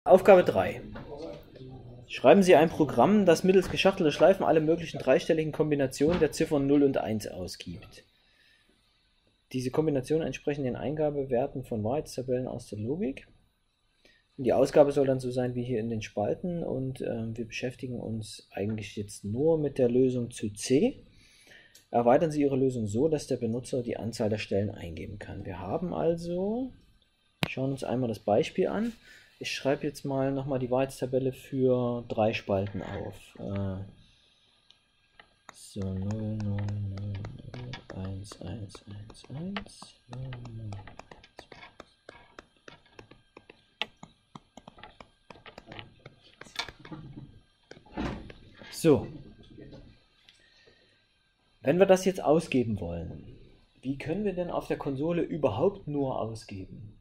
Aufgabe 3. Schreiben Sie ein Programm, das mittels geschachtelter Schleifen alle möglichen dreistelligen Kombinationen der Ziffern 0 und 1 ausgibt. Diese Kombinationen entsprechen den Eingabewerten von Wahrheitstabellen aus der Logik. Und die Ausgabe soll dann so sein wie hier in den Spalten und wir beschäftigen uns eigentlich jetzt nur mit der Lösung zu C. Erweitern Sie Ihre Lösung so, dass der Benutzer die Anzahl der Stellen eingeben kann. Wir haben also, schauen uns einmal das Beispiel an. Ich schreibe jetzt mal nochmal die Wahrheitstabelle für 3 Spalten auf. So, 0, 0, 0, 1, 1, 1, 1, 0, 0. So, wenn wir das jetzt ausgeben wollen, wie können wir denn auf der Konsole überhaupt nur ausgeben?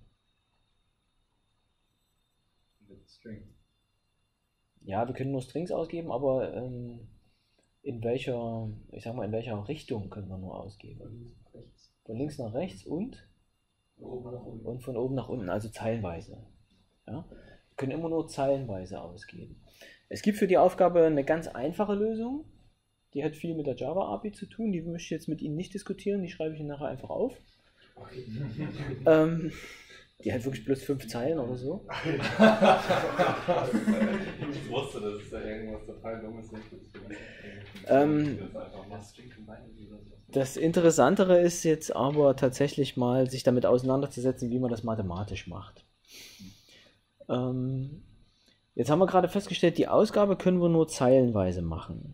String. Ja, wir können nur Strings ausgeben, aber in welcher Richtung können wir nur ausgeben? Von links nach rechts und von oben nach unten, also zeilenweise. Ja? Wir können immer nur zeilenweise ausgeben. Es gibt für die Aufgabe eine ganz einfache Lösung, die hat viel mit der Java API zu tun, die möchte ich jetzt mit Ihnen nicht diskutieren, die schreibe ich Ihnen nachher einfach auf. Okay. Die hat wirklich bloß 5 Zeilen oder so. Ich wusste, dass es da irgendwas total Dummes nicht ist. Das Interessantere ist jetzt aber tatsächlich mal, sich damit auseinanderzusetzen, wie man das mathematisch macht. Jetzt haben wir gerade festgestellt, die Ausgabe können wir nur zeilenweise machen.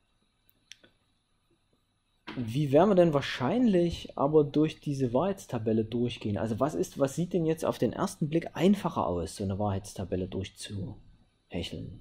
Wie werden wir denn wahrscheinlich aber durch diese Wahrheitstabelle durchgehen? Also was sieht denn jetzt auf den ersten Blick einfacher aus, so eine Wahrheitstabelle durchzuhecheln?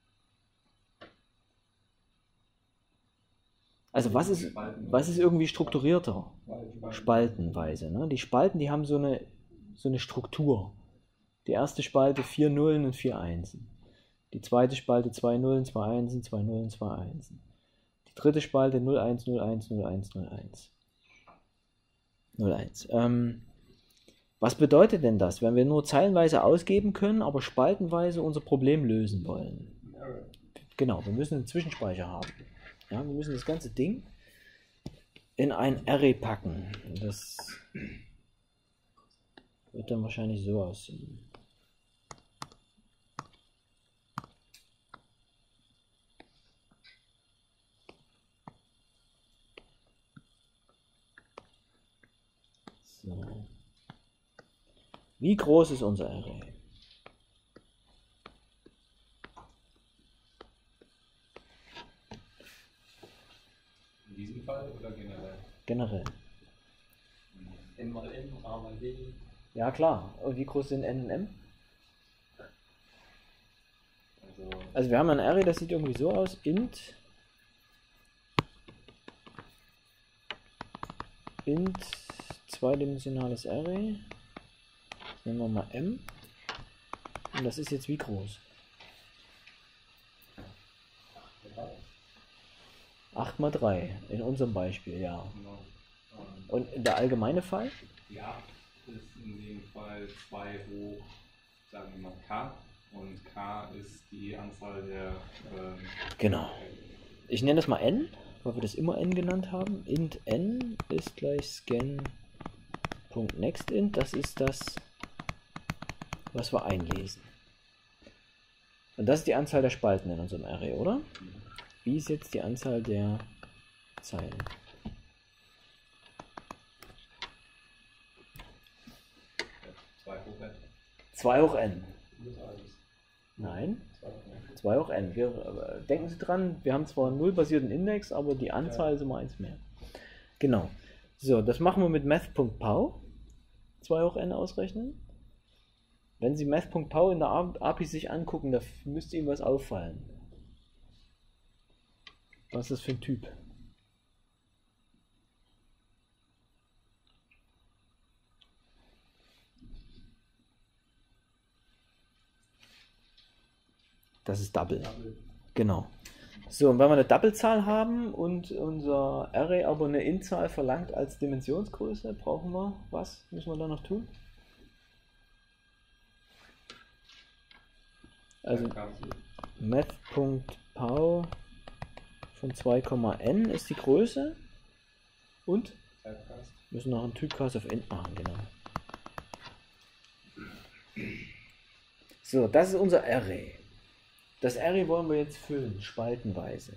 Also was ist irgendwie strukturierter? Spaltenweise. Ne? Die Spalten, die haben so eine Struktur. Die erste Spalte 4 Nullen und 4 Einsen. Die zweite Spalte 2 Nullen, 2 Einsen, 2 Nullen, 2 Einsen. Dritte Spalte 0, 1, 0, 1, 0, 1, 0, 1. 0, 1. Was bedeutet denn das, wenn wir nur zeilenweise ausgeben können, aber spaltenweise unser Problem lösen wollen? Genau, wir müssen einen Zwischenspeicher haben. Ja, wir müssen das ganze Ding in ein Array packen. Das wird dann wahrscheinlich so aussehen. So. Wie groß ist unser Array? In diesem Fall oder generell? Generell. N mal N, A mal D. Ja klar. Und wie groß sind N und M? Also wir haben ein Array, das sieht irgendwie so aus. Int zweidimensionales Array. Nehmen wir mal M. Und das ist jetzt wie groß? 8 mal 3 in unserem Beispiel, ja. Und der allgemeine Fall? Ja, ist in dem Fall 2 hoch, sagen wir mal K. Und K ist die Anzahl der... Genau. Ich nenne das mal N, weil wir das immer N genannt haben. Int N ist gleich scan.nextInt. Das ist das, was wir einlesen. Und das ist die Anzahl der Spalten in unserem Array, oder? Wie ist jetzt die Anzahl der Zeilen? 2 hoch n. Nein, 2 hoch n. Denken Sie dran, wir haben zwar einen nullbasierten Index, aber die Anzahl ist immer 1 mehr. Genau. So, das machen wir mit math.pow. 2 hoch n ausrechnen. Wenn Sie math.pow in der API sich angucken, da müsste Ihnen was auffallen. Was ist das für ein Typ? Das ist Double. Genau. So, und wenn wir eine Doppelzahl haben und unser Array aber eine Int-Zahl verlangt als Dimensionsgröße, brauchen wir was? Müssen wir da noch tun? Also math.pow von 2,n ist die Größe und müssen noch einen Typcast auf int machen, genau. So, das ist unser Array. Das Array wollen wir jetzt füllen, spaltenweise.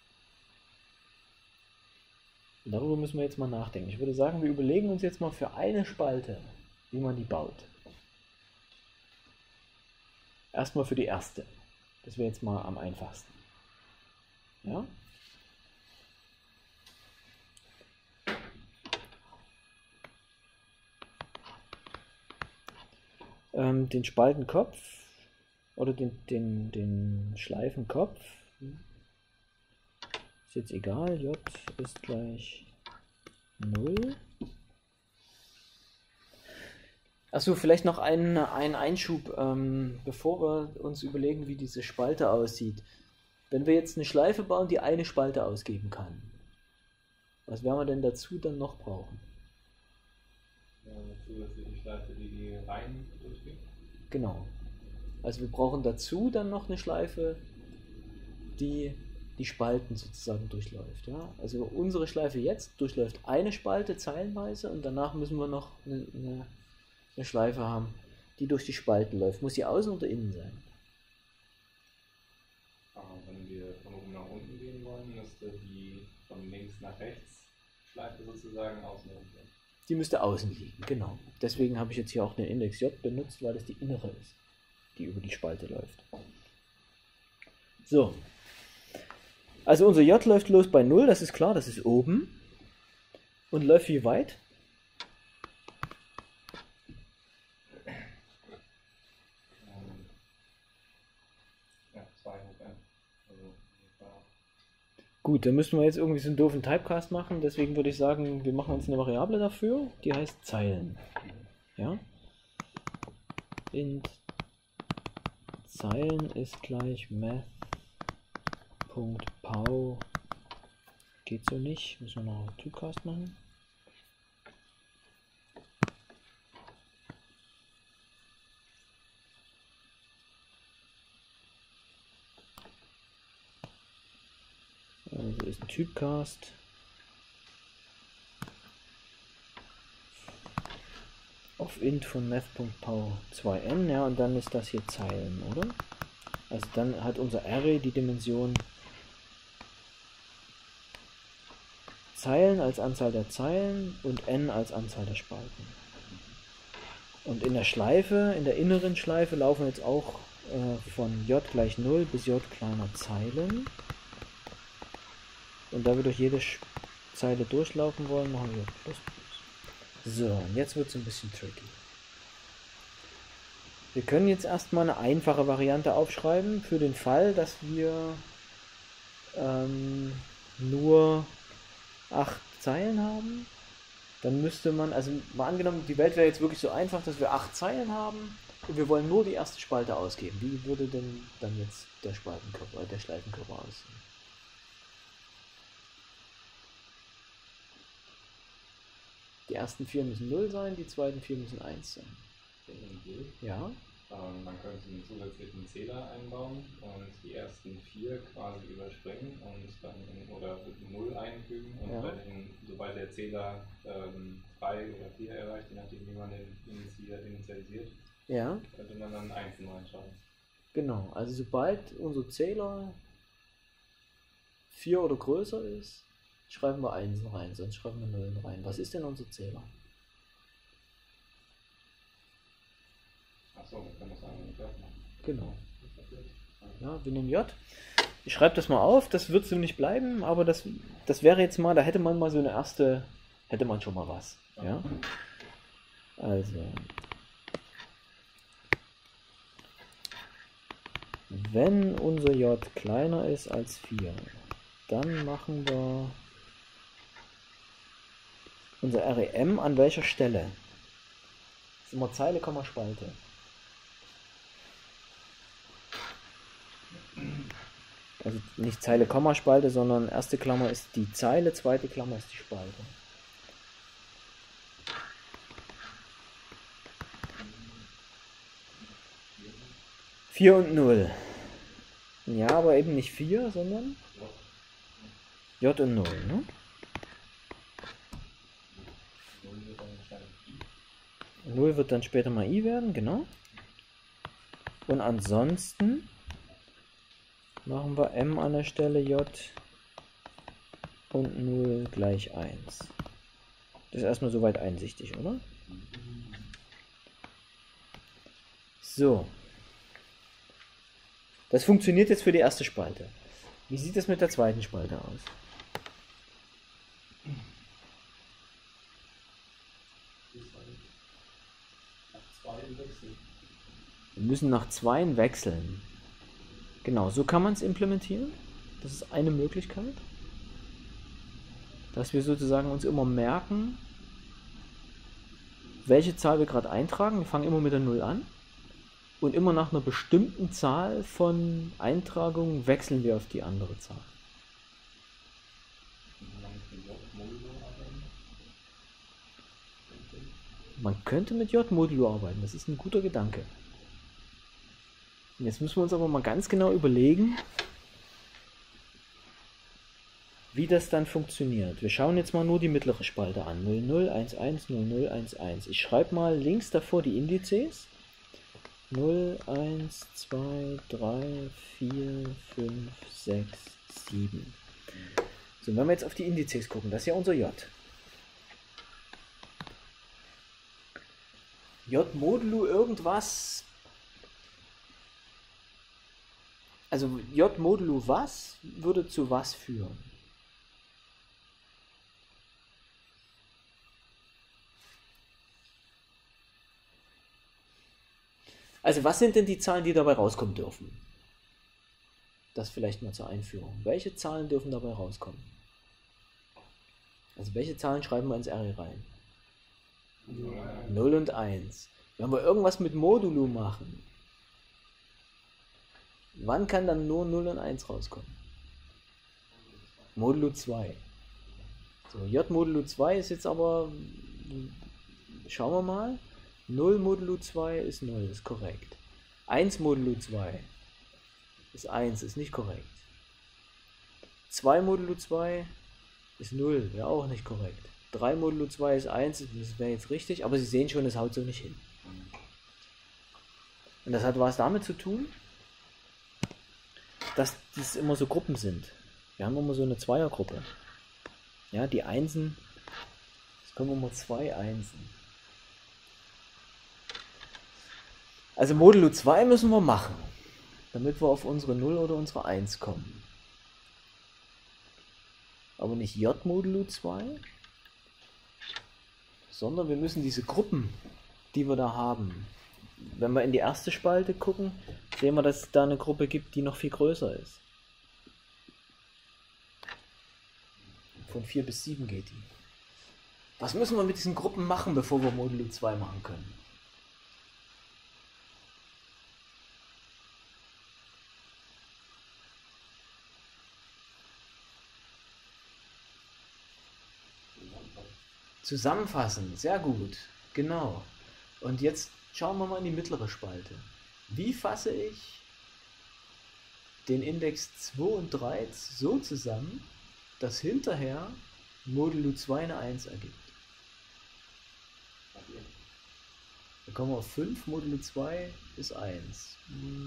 Und darüber müssen wir jetzt mal nachdenken. Ich würde sagen, wir überlegen uns jetzt mal für eine Spalte, wie man die baut. Erstmal für die erste. Das wäre jetzt mal am einfachsten. Ja? Den Spaltenkopf oder den Schleifenkopf ist jetzt egal. J ist gleich 0. Achso, vielleicht noch ein Einschub, bevor wir uns überlegen, wie diese Spalte aussieht. Wenn wir jetzt eine Schleife bauen, die eine Spalte ausgeben kann, was werden wir denn dazu dann noch brauchen? Zusätzliche Schleife, die Reihen durchgeht. Genau. Also wir brauchen dazu dann noch eine Schleife, die die Spalten sozusagen durchläuft. Ja? Also unsere Schleife jetzt durchläuft eine Spalte zeilenweise und danach müssen wir noch eine Schleife haben, die durch die Spalten läuft. Muss sie außen oder innen sein? Wenn wir von oben nach unten gehen wollen, müsste die von links nach rechts Schleife sozusagen außen sein. Die müsste außen liegen, genau. Deswegen habe ich jetzt hier auch den Index J benutzt, weil das die innere ist, die über die Spalte läuft. So. Also unser J läuft los bei 0, das ist klar, das ist oben. Und läuft wie weit? Ja, 2 hoch n. Also, gut, dann müssen wir jetzt irgendwie so einen doofen Typecast machen, deswegen würde ich sagen, wir machen uns eine Variable dafür, die heißt Zeilen. Ja? Int Zeilen ist gleich math.pow. Geht so nicht, müssen wir noch einen Typecast machen. Also ist ein Typecast auf int von math.pow 2n, ja, und dann ist das hier Zeilen, oder? Also dann hat unser Array die Dimension Zeilen als Anzahl der Zeilen und n als Anzahl der Spalten. Und in der Schleife, in der inneren Schleife laufen jetzt auch von j gleich 0 bis j kleiner Zeilen. Und da wir durch jede Zeile durchlaufen wollen, machen wir plus plus. So, und jetzt wird es ein bisschen tricky. Wir können jetzt erstmal eine einfache Variante aufschreiben für den Fall, dass wir nur 8 Zeilen haben. Dann müsste man, also mal angenommen, die Welt wäre jetzt wirklich so einfach, dass wir 8 Zeilen haben und wir wollen nur die erste Spalte ausgeben. Wie würde denn dann jetzt der Spaltenkörper, der Schleifenkörper aussehen? Die ersten 4 müssen 0 sein, die zweiten 4 müssen 1 sein. Ja. Man könnte einen zusätzlichen Zähler einbauen und die ersten 4 quasi überspringen und dann oder 0 einfügen und ja. Sobald der Zähler 3 oder 4 erreicht, je nachdem wie man den initialisiert, ja. Könnte man dann 1 reinschauen. Genau, also sobald unser Zähler 4 oder größer ist, schreiben wir 1 rein, sonst schreiben wir 0 rein. Was ist denn unser Zähler? Achso, wir können das eigentlich mit J machen. Genau. Ja, wir nehmen J. Ich schreibe das mal auf, das wird so nicht bleiben, aber das wäre jetzt mal, da hätte man mal so eine erste, hätte man schon mal was. Ja? Also, wenn unser J kleiner ist als 4, dann machen wir unser REM an welcher Stelle? Das ist immer Zeile, Spalte. Also nicht Zeile, Spalte, sondern erste Klammer ist die Zeile, zweite Klammer ist die Spalte. 4 und 0. Ja, aber eben nicht 4, sondern J und 0, ne? 0 wird dann später mal I werden, genau. Und ansonsten machen wir M an der Stelle J und 0 gleich 1. Das ist erstmal soweit einsichtig, oder? So. Das funktioniert jetzt für die erste Spalte. Wie sieht es mit der zweiten Spalte aus? Wir müssen nach 2 wechseln. Genau, so kann man es implementieren. Das ist eine Möglichkeit. Dass wir sozusagen uns immer merken, welche Zahl wir gerade eintragen. Wir fangen immer mit der 0 an. Und immer nach einer bestimmten Zahl von Eintragungen wechseln wir auf die andere Zahl. Man könnte mit J-Modulo arbeiten, das ist ein guter Gedanke. Jetzt müssen wir uns aber mal ganz genau überlegen, wie das dann funktioniert. Wir schauen jetzt mal nur die mittlere Spalte an. 0011, 0011. Ich schreibe mal links davor die Indizes. 0, 1, 2, 3, 4, 5, 6, 7. So, wenn wir jetzt auf die Indizes gucken, das ist ja unser J. J-Modulo irgendwas. Also J-Modulo was würde zu was führen? Also was sind denn die Zahlen, die dabei rauskommen dürfen? Das vielleicht mal zur Einführung. Welche Zahlen dürfen dabei rauskommen? Also welche Zahlen schreiben wir ins Array rein? 0 und 1. Wenn wir irgendwas mit Modulo machen, wann kann dann nur 0 und 1 rauskommen? Modulo 2. So, J Modulo 2 ist jetzt aber, schauen wir mal, 0 modulo 2 ist 0, ist korrekt. 1 modulo 2 ist 1, ist nicht korrekt. 2 modulo 2 ist 0, wäre auch nicht korrekt. 3 modulo 2 ist 1, das wäre jetzt richtig, aber Sie sehen schon, es haut so nicht hin. Und das hat was damit zu tun, dass dies immer so Gruppen sind. Wir haben immer so eine Zweiergruppe. Ja, die Einsen, es kommen immer 2 Einsen. Also Modulo 2 müssen wir machen, damit wir auf unsere 0 oder unsere 1 kommen. Aber nicht J Modulo 2, sondern wir müssen diese Gruppen, die wir da haben, wenn wir in die erste Spalte gucken, sehen wir, dass es da eine Gruppe gibt, die noch viel größer ist. Von 4 bis 7 geht die. Was müssen wir mit diesen Gruppen machen, bevor wir Modulo 2 machen können? Zusammenfassen, sehr gut, genau. Und jetzt schauen wir mal in die mittlere Spalte. Wie fasse ich den Index 2 und 3 so zusammen, dass hinterher Modulo 2 eine 1 ergibt? Da kommen wir auf 5, Modulo 2 ist 1.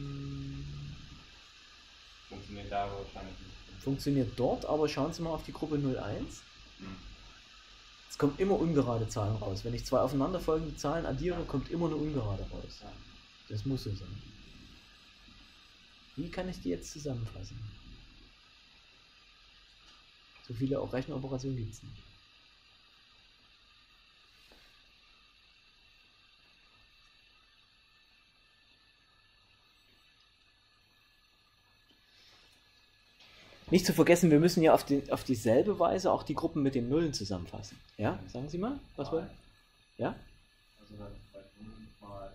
Funktioniert da wahrscheinlich nicht. Funktioniert dort, aber schauen Sie mal auf die Gruppe 01. Es kommen immer ungerade Zahlen raus. Wenn ich 2 aufeinanderfolgende Zahlen addiere, kommt immer eine ungerade raus. Das muss so sein. Wie kann ich die jetzt zusammenfassen? So viele auch Rechenoperationen gibt es nicht. Nicht zu vergessen, wir müssen ja auf dieselbe Weise auch die Gruppen mit den Nullen zusammenfassen. Ja, sagen Sie mal, was wollen? Ja? Also dann bei 0 mal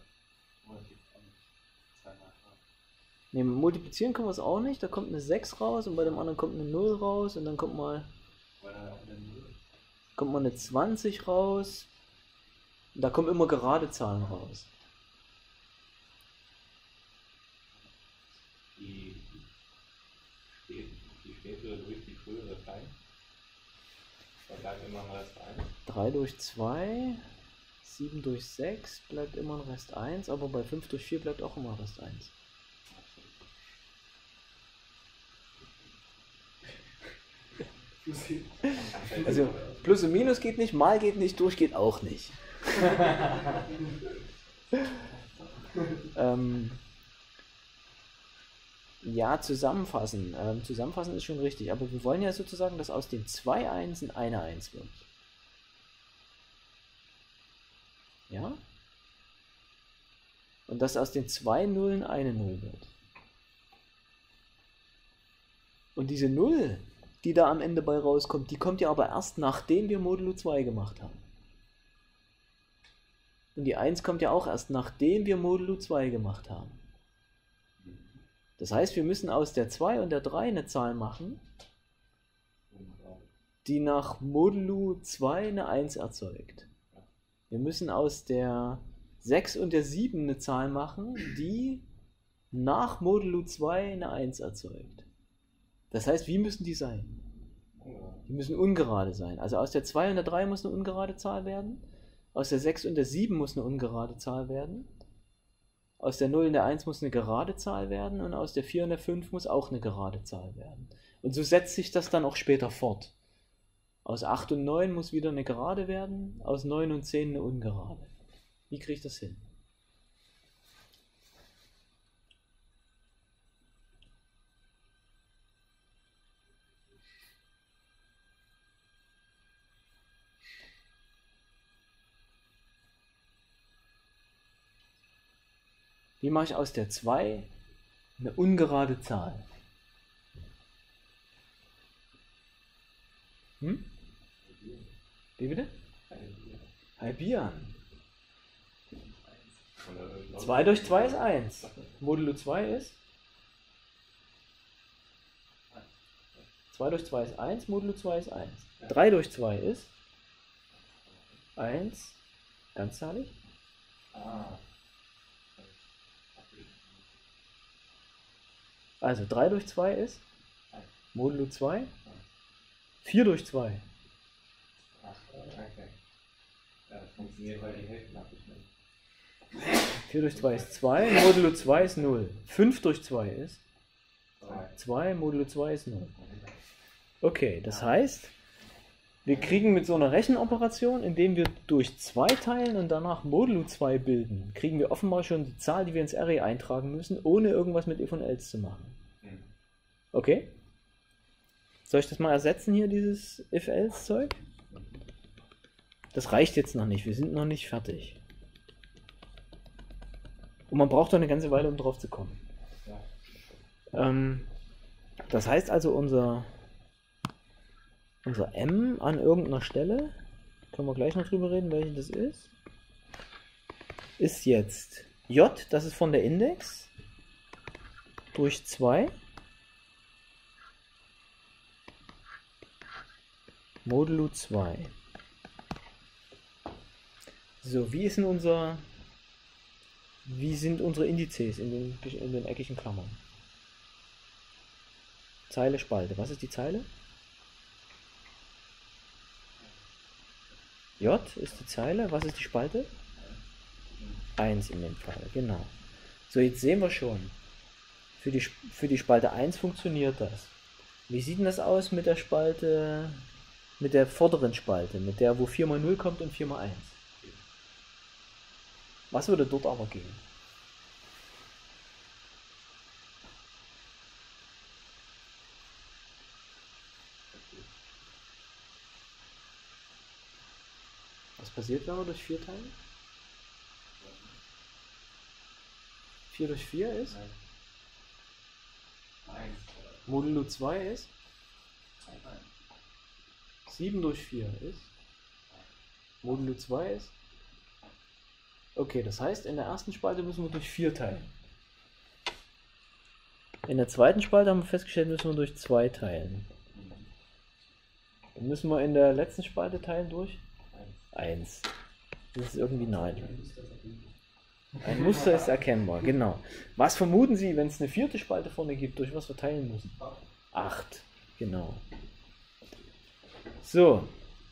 Ne, multiplizieren können wir es auch nicht, da kommt eine 6 raus und bei dem anderen kommt eine 0 raus und dann kommt mal eine 20 raus. Und da kommen immer gerade Zahlen raus. die spätere durch die frühere teilen? Da bleibt immer ein Rest 1. 3 durch 2, 7 durch 6 bleibt immer ein Rest 1, aber bei 5 durch 4 bleibt auch immer Rest 1. Also Plus und Minus geht nicht, Mal geht nicht, durch geht auch nicht. Ja, zusammenfassen. Zusammenfassen ist schon richtig, aber wir wollen ja sozusagen, dass aus den 2 Einsen eine 1 wird. Ja? Und dass aus den 2 Nullen eine 0 wird. Und diese 0, die da am Ende bei rauskommt, die kommt ja aber erst nachdem wir Modulo 2 gemacht haben. Und die 1 kommt ja auch erst nachdem wir Modulo 2 gemacht haben. Das heißt, wir müssen aus der 2 und der 3 eine Zahl machen, die nach Modulo 2 eine 1 erzeugt. Wir müssen aus der 6 und der 7 eine Zahl machen, die nach Modulo 2 eine 1 erzeugt. Das heißt, wie müssen die sein? Die müssen ungerade sein. Also aus der 2 und der 3 muss eine ungerade Zahl werden, aus der 6 und der 7 muss eine ungerade Zahl werden, aus der 0 und der 1 muss eine gerade Zahl werden und aus der 4 und der 5 muss auch eine gerade Zahl werden. Und so setzt sich das dann auch später fort. Aus 8 und 9 muss wieder eine gerade werden, aus 9 und 10 eine ungerade. Wie kriege ich das hin? Wie mache ich aus der 2 eine ungerade Zahl? Hm? Wie bitte? Halbieren. 2 durch 2 ist 1. Modulo 2 ist? 2 durch 2 ist 1, Modulo 2 ist 1. 3 durch 2 ist 1, ganzzahlig. Also 3 durch 2 ist Modulo 2. 4 durch 2. Okay. Ja, das funktioniert, weil die Hälften abgeschnitten. 4 durch 2 ist 2, Modulo 2 ist 0. 5 durch 2 ist 2, Modulo 2 ist 0. Okay, das heißt, wir kriegen mit so einer Rechenoperation, indem wir durch 2 teilen und danach Modulo 2 bilden, kriegen wir offenbar schon die Zahl, die wir ins Array eintragen müssen, ohne irgendwas mit if und else zu machen. Okay? Soll ich das mal ersetzen hier, dieses if-else-Zeug? Das reicht jetzt noch nicht, wir sind noch nicht fertig. Und man braucht doch eine ganze Weile, um drauf zu kommen. Das heißt also, unser m an irgendeiner Stelle, können wir gleich noch drüber reden, welche das ist jetzt j, das ist von der Index, durch 2, Modulo 2. So, wie sind unsere Indizes in den eckigen Klammern? Zeile, Spalte. Was ist die Zeile? J ist die Zeile. Was ist die Spalte? 1 in dem Fall, genau. So, jetzt sehen wir schon. Für die Spalte 1 funktioniert das. Wie sieht denn das aus mit der Spalte, mit der vorderen Spalte, mit der, wo 4 mal 0 kommt und 4 mal 1? Was würde dort aber gehen? Was passiert, wenn wir durch 4 teilen? 4 durch 4 ist? 1. Modulo 2 ist? 7 durch 4 ist? Modulo 2 ist? Okay, das heißt, in der ersten Spalte müssen wir durch 4 teilen. In der zweiten Spalte haben wir festgestellt, müssen wir durch 2 teilen. Dann müssen wir in der letzten Spalte teilen durch 1. Das ist irgendwie naheliegend. Ein Muster ist erkennbar, genau. Was vermuten Sie, wenn es eine vierte Spalte vorne gibt, durch was wir teilen müssen? 8. Genau. So.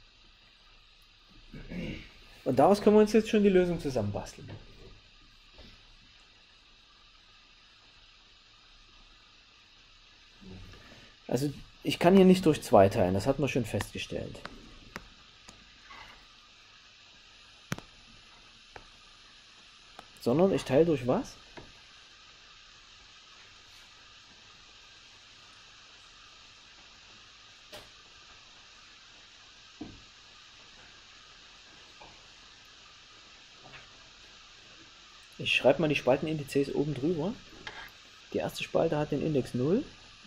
Und daraus können wir uns jetzt schon die Lösung zusammenbasteln. Also ich kann hier nicht durch 2 teilen, das hat man schon festgestellt. Sondern ich teile durch was? Ich schreibe mal die Spaltenindizes oben drüber. Die erste Spalte hat den Index 0.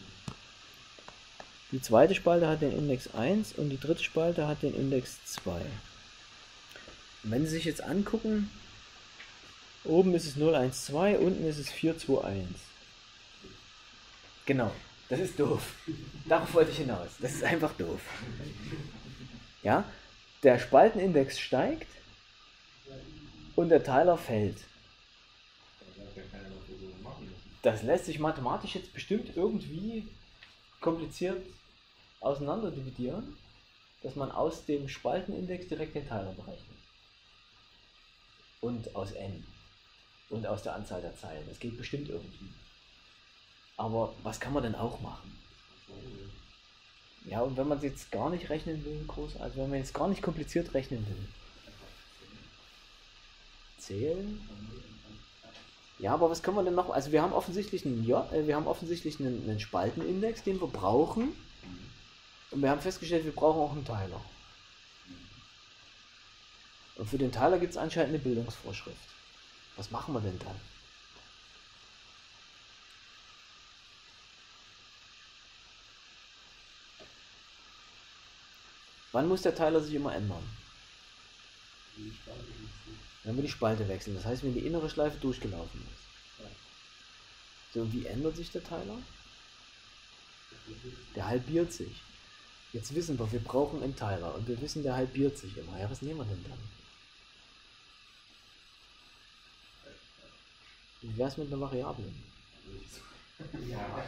Die zweite Spalte hat den Index 1 und die dritte Spalte hat den Index 2. Und wenn Sie sich jetzt angucken, oben ist es 0, 1, 2, unten ist es 4, 2, 1. Genau, das ist doof. Darauf wollte ich hinaus. Das ist einfach doof. Ja, der Spaltenindex steigt und der Teiler fällt. Das lässt sich mathematisch jetzt bestimmt irgendwie kompliziert auseinander dividieren, dass man aus dem Spaltenindex direkt den Teiler berechnet. Und aus n. Und aus der Anzahl der Zeilen. Das geht bestimmt irgendwie. Aber was kann man denn auch machen? Ja, und wenn man es jetzt gar nicht rechnen will, also wenn man jetzt gar nicht kompliziert rechnen will. Zählen? Ja, aber was können wir denn noch? Also wir haben offensichtlich einen Spaltenindex, den wir brauchen. Und wir haben festgestellt, wir brauchen auch einen Teiler. Und für den Teiler gibt es anscheinend eine Bildungsvorschrift. Was machen wir denn dann? Wann muss der Teiler sich immer ändern? Wenn wir die Spalte wechseln. Das heißt, wenn die innere Schleife durchgelaufen ist. So, und wie ändert sich der Teiler? Der halbiert sich. Jetzt wissen wir brauchen einen Teiler. Und wir wissen, der halbiert sich immer. Ja, was nehmen wir denn dann? Wie wäre es mit einer Variable? Ja.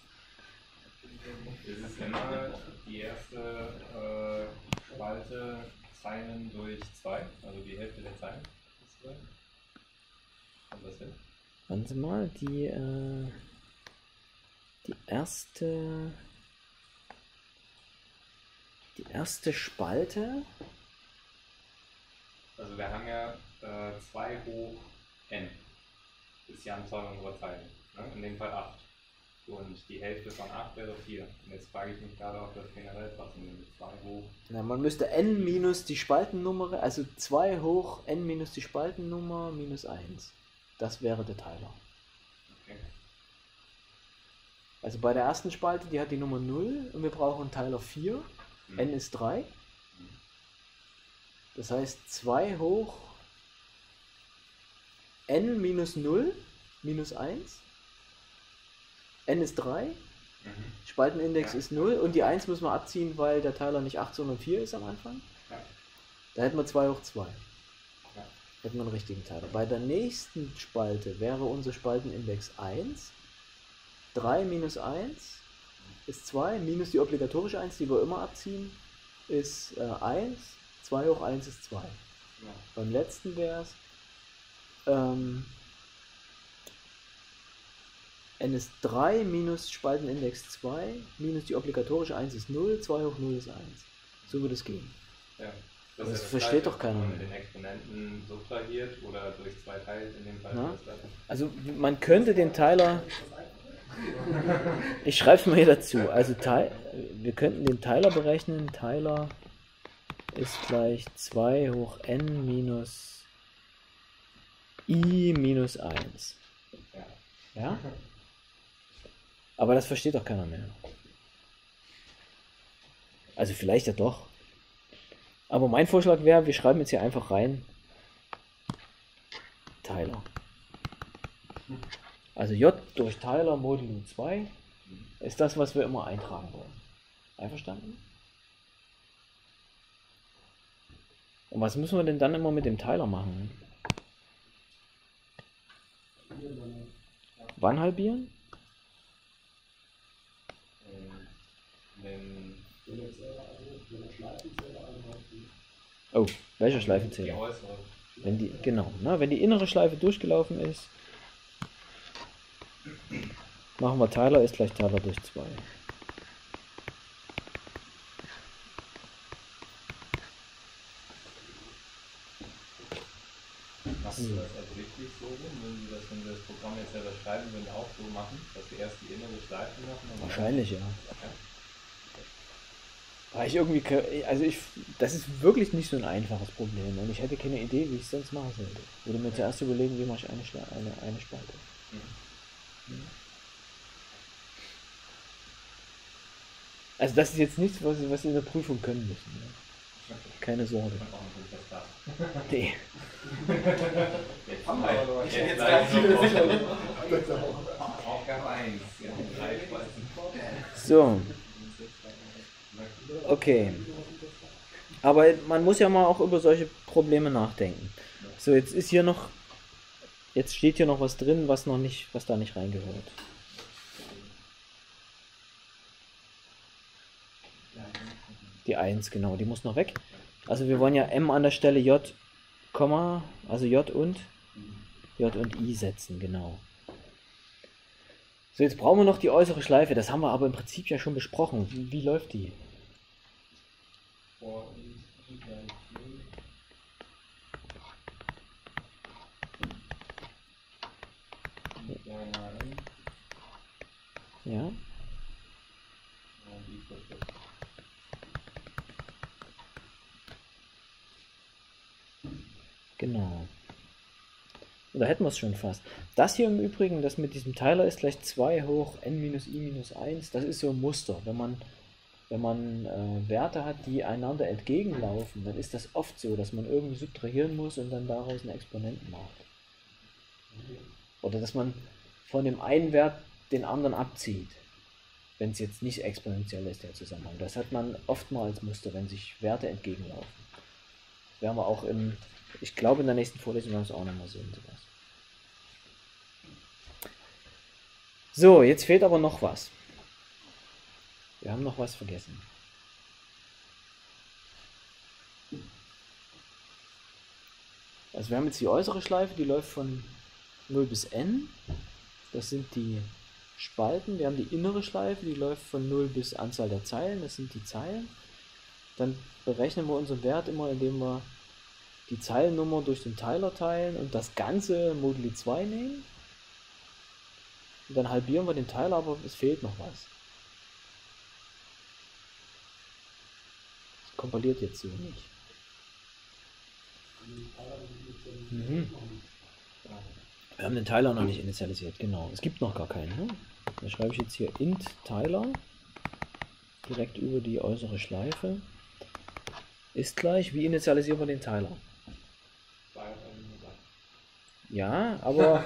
Das ist immer die erste Spalte Zeilen durch 2, also die Hälfte der Zeilen. Kommt das hin? Warten Sie mal, die erste Spalte. Also wir haben ja 2 hoch n. Das ist die Anzahl unserer Zeilen. Ne? In dem Fall 8. Und die Hälfte von 8 wäre 4. Und jetzt frage ich mich gerade, ob das generell passen würde. 2 hoch. Na, man müsste n minus die Spaltennummer, also 2 hoch n minus die Spaltennummer minus 1. Das wäre der Teiler. Okay. Also bei der ersten Spalte, die hat die Nummer 0 und wir brauchen einen Teiler 4. N ist 3. Das heißt 2 hoch n minus 0 minus 1. N ist 3. Spaltenindex ist 0 und die 1 müssen wir abziehen, weil der Teiler nicht 8, sondern 4 ist am Anfang. Ja. Da hätten wir 2 hoch 2. Ja. Hätten wir einen richtigen Teiler. Bei der nächsten Spalte wäre unser Spaltenindex 1. 3 minus 1 ist 2, minus die obligatorische 1, die wir immer abziehen, ist 1. 2 hoch 1 ist 2. Ja. Beim letzten wäre es n ist 3 minus Spaltenindex 2, minus die obligatorische 1 ist 0, 2 hoch 0 ist 1. So würde es gehen. Ja. Das versteht doch keiner mehr. mehr. Mit den Exponenten subtrahiert oder durch 2 teilt in dem Fall. Das also man könnte den Teiler, ich schreibe es mal hier dazu, also wir könnten den Teiler berechnen, Teiler ist gleich 2 hoch n minus i minus 1. Ja? Aber das versteht doch keiner mehr. Also vielleicht ja doch. Aber mein Vorschlag wäre, wir schreiben jetzt hier einfach rein Teiler. Also j durch Teiler modulo 2 ist das, was wir immer eintragen wollen. Einverstanden? Und was müssen wir denn dann immer mit dem Teiler machen? Wann halbieren? Oh, welcher Schleifenzähler? Die äußere. Wenn die, genau, ne, wenn die innere Schleife durchgelaufen ist, machen wir Teiler ist gleich Teiler durch 2. Machst du das absichtlich so rum? Wenn wir das Programm jetzt selber schreiben würden, auch so machen, dass wir erst die innere Schleife machen? Und Wahrscheinlich, ja. Weil ich irgendwie, also das ist wirklich nicht so ein einfaches Problem und ich hätte keine Idee, wie ich es sonst machen sollte. Ich würde mir zuerst überlegen, wie mache ich eine Spalte. Also das ist jetzt nichts, was Sie in der Prüfung können müssen. Ne? Keine Sorge. Nee. Aufgabe 1. So. Okay. Aber man muss ja mal auch über solche Probleme nachdenken. So, jetzt steht hier noch was drin, was da nicht reingehört. Die 1, genau, die muss noch weg. Also wir wollen ja M an der Stelle J, also J und I setzen, genau. So, jetzt brauchen wir noch die äußere Schleife, das haben wir aber im Prinzip ja schon besprochen. Wie läuft die? Ja. Genau. Da hätten wir es schon fast. Das hier im Übrigen, das mit diesem Teiler ist gleich 2 hoch n minus i minus 1, das ist so ein Muster. Wenn man Werte hat, die einander entgegenlaufen, dann ist das oft so, dass man irgendwie subtrahieren muss und dann daraus einen Exponenten macht. Oder dass man von dem einen Wert den anderen abzieht, wenn es jetzt nicht exponentiell ist, der Zusammenhang. Das hat man oft mal als Muster, wenn sich Werte entgegenlaufen. Das werden wir auch ich glaube in der nächsten Vorlesung werden wir es auch nochmal sehen. Sowas. So, jetzt fehlt aber noch was. Wir haben noch was vergessen. Also wir haben jetzt die äußere Schleife, die läuft von 0 bis n. Das sind die Spalten. Wir haben die innere Schleife, die läuft von 0 bis Anzahl der Zeilen. Das sind die Zeilen. Dann berechnen wir unseren Wert immer, indem wir die Zeilennummer durch den Teiler teilen und das Ganze Moduli 2 nehmen. Und dann halbieren wir den Teiler, aber es fehlt noch was. Das kompiliert jetzt so nicht. Wir haben den Teiler noch nicht initialisiert, genau. Es gibt noch gar keinen. Ne? Da schreibe ich jetzt hier int Teiler direkt über die äußere Schleife. Ist gleich, wie initialisieren wir den Teiler? Ja, aber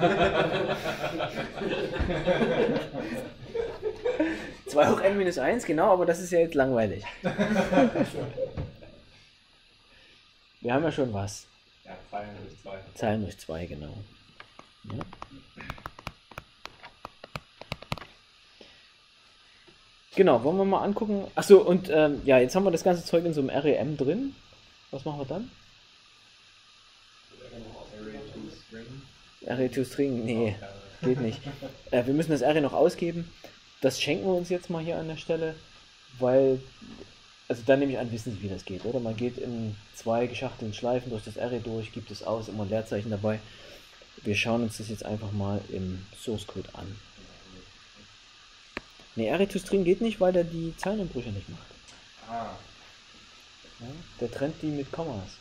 2 hoch n minus 1, genau, aber das ist ja jetzt langweilig. Wir haben ja schon was. Ja, Zeilen durch 2. Zeilen durch 2, genau. Ja. Genau, wollen wir mal angucken. Achso, und ja, jetzt haben wir das ganze Zeug in so einem REM drin. Was machen wir dann? RE2String, nee, geht nicht. Wir müssen das RE noch ausgeben. Das schenken wir uns jetzt mal hier an der Stelle, weil, also dann nehme ich an, wissen Sie, wie das geht, oder? Man geht in 2 geschachtelten Schleifen durch das RE durch, gibt es aus, immer ein Leerzeichen dabei. Wir schauen uns das jetzt einfach mal im Source Code an. Nee, RE2String geht nicht, weil der die Zeilenumbrüche nicht macht. Ja, der trennt die mit Kommas.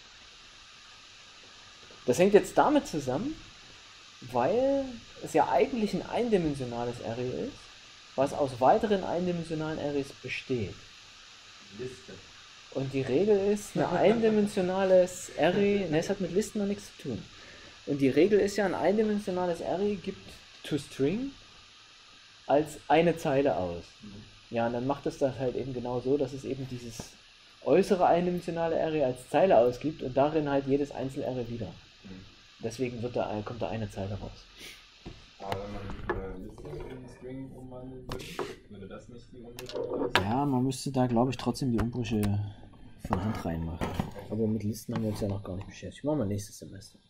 Das hängt jetzt damit zusammen, weil es ja eigentlich ein eindimensionales Array ist, was aus weiteren eindimensionalen Arrays besteht. Liste. Und die Regel ist, ein eindimensionales Array, ne, es hat mit Listen noch nichts zu tun. Und die Regel ist ja, ein eindimensionales Array gibt toString als eine Zeile aus. Ja, und dann macht es das halt eben genau so, dass es eben dieses äußere eindimensionale Array als Zeile ausgibt und darin halt jedes Einzel-Array wieder. Deswegen kommt da eine Zeile raus. Aber wenn man eine Liste in String umwandeln würde das nicht die Umbrüche? Ja, man müsste da, glaube ich, trotzdem die Umbrüche von Hand reinmachen. Aber mit Listen haben wir uns ja noch gar nicht beschäftigt. Machen wir nächstes Semester.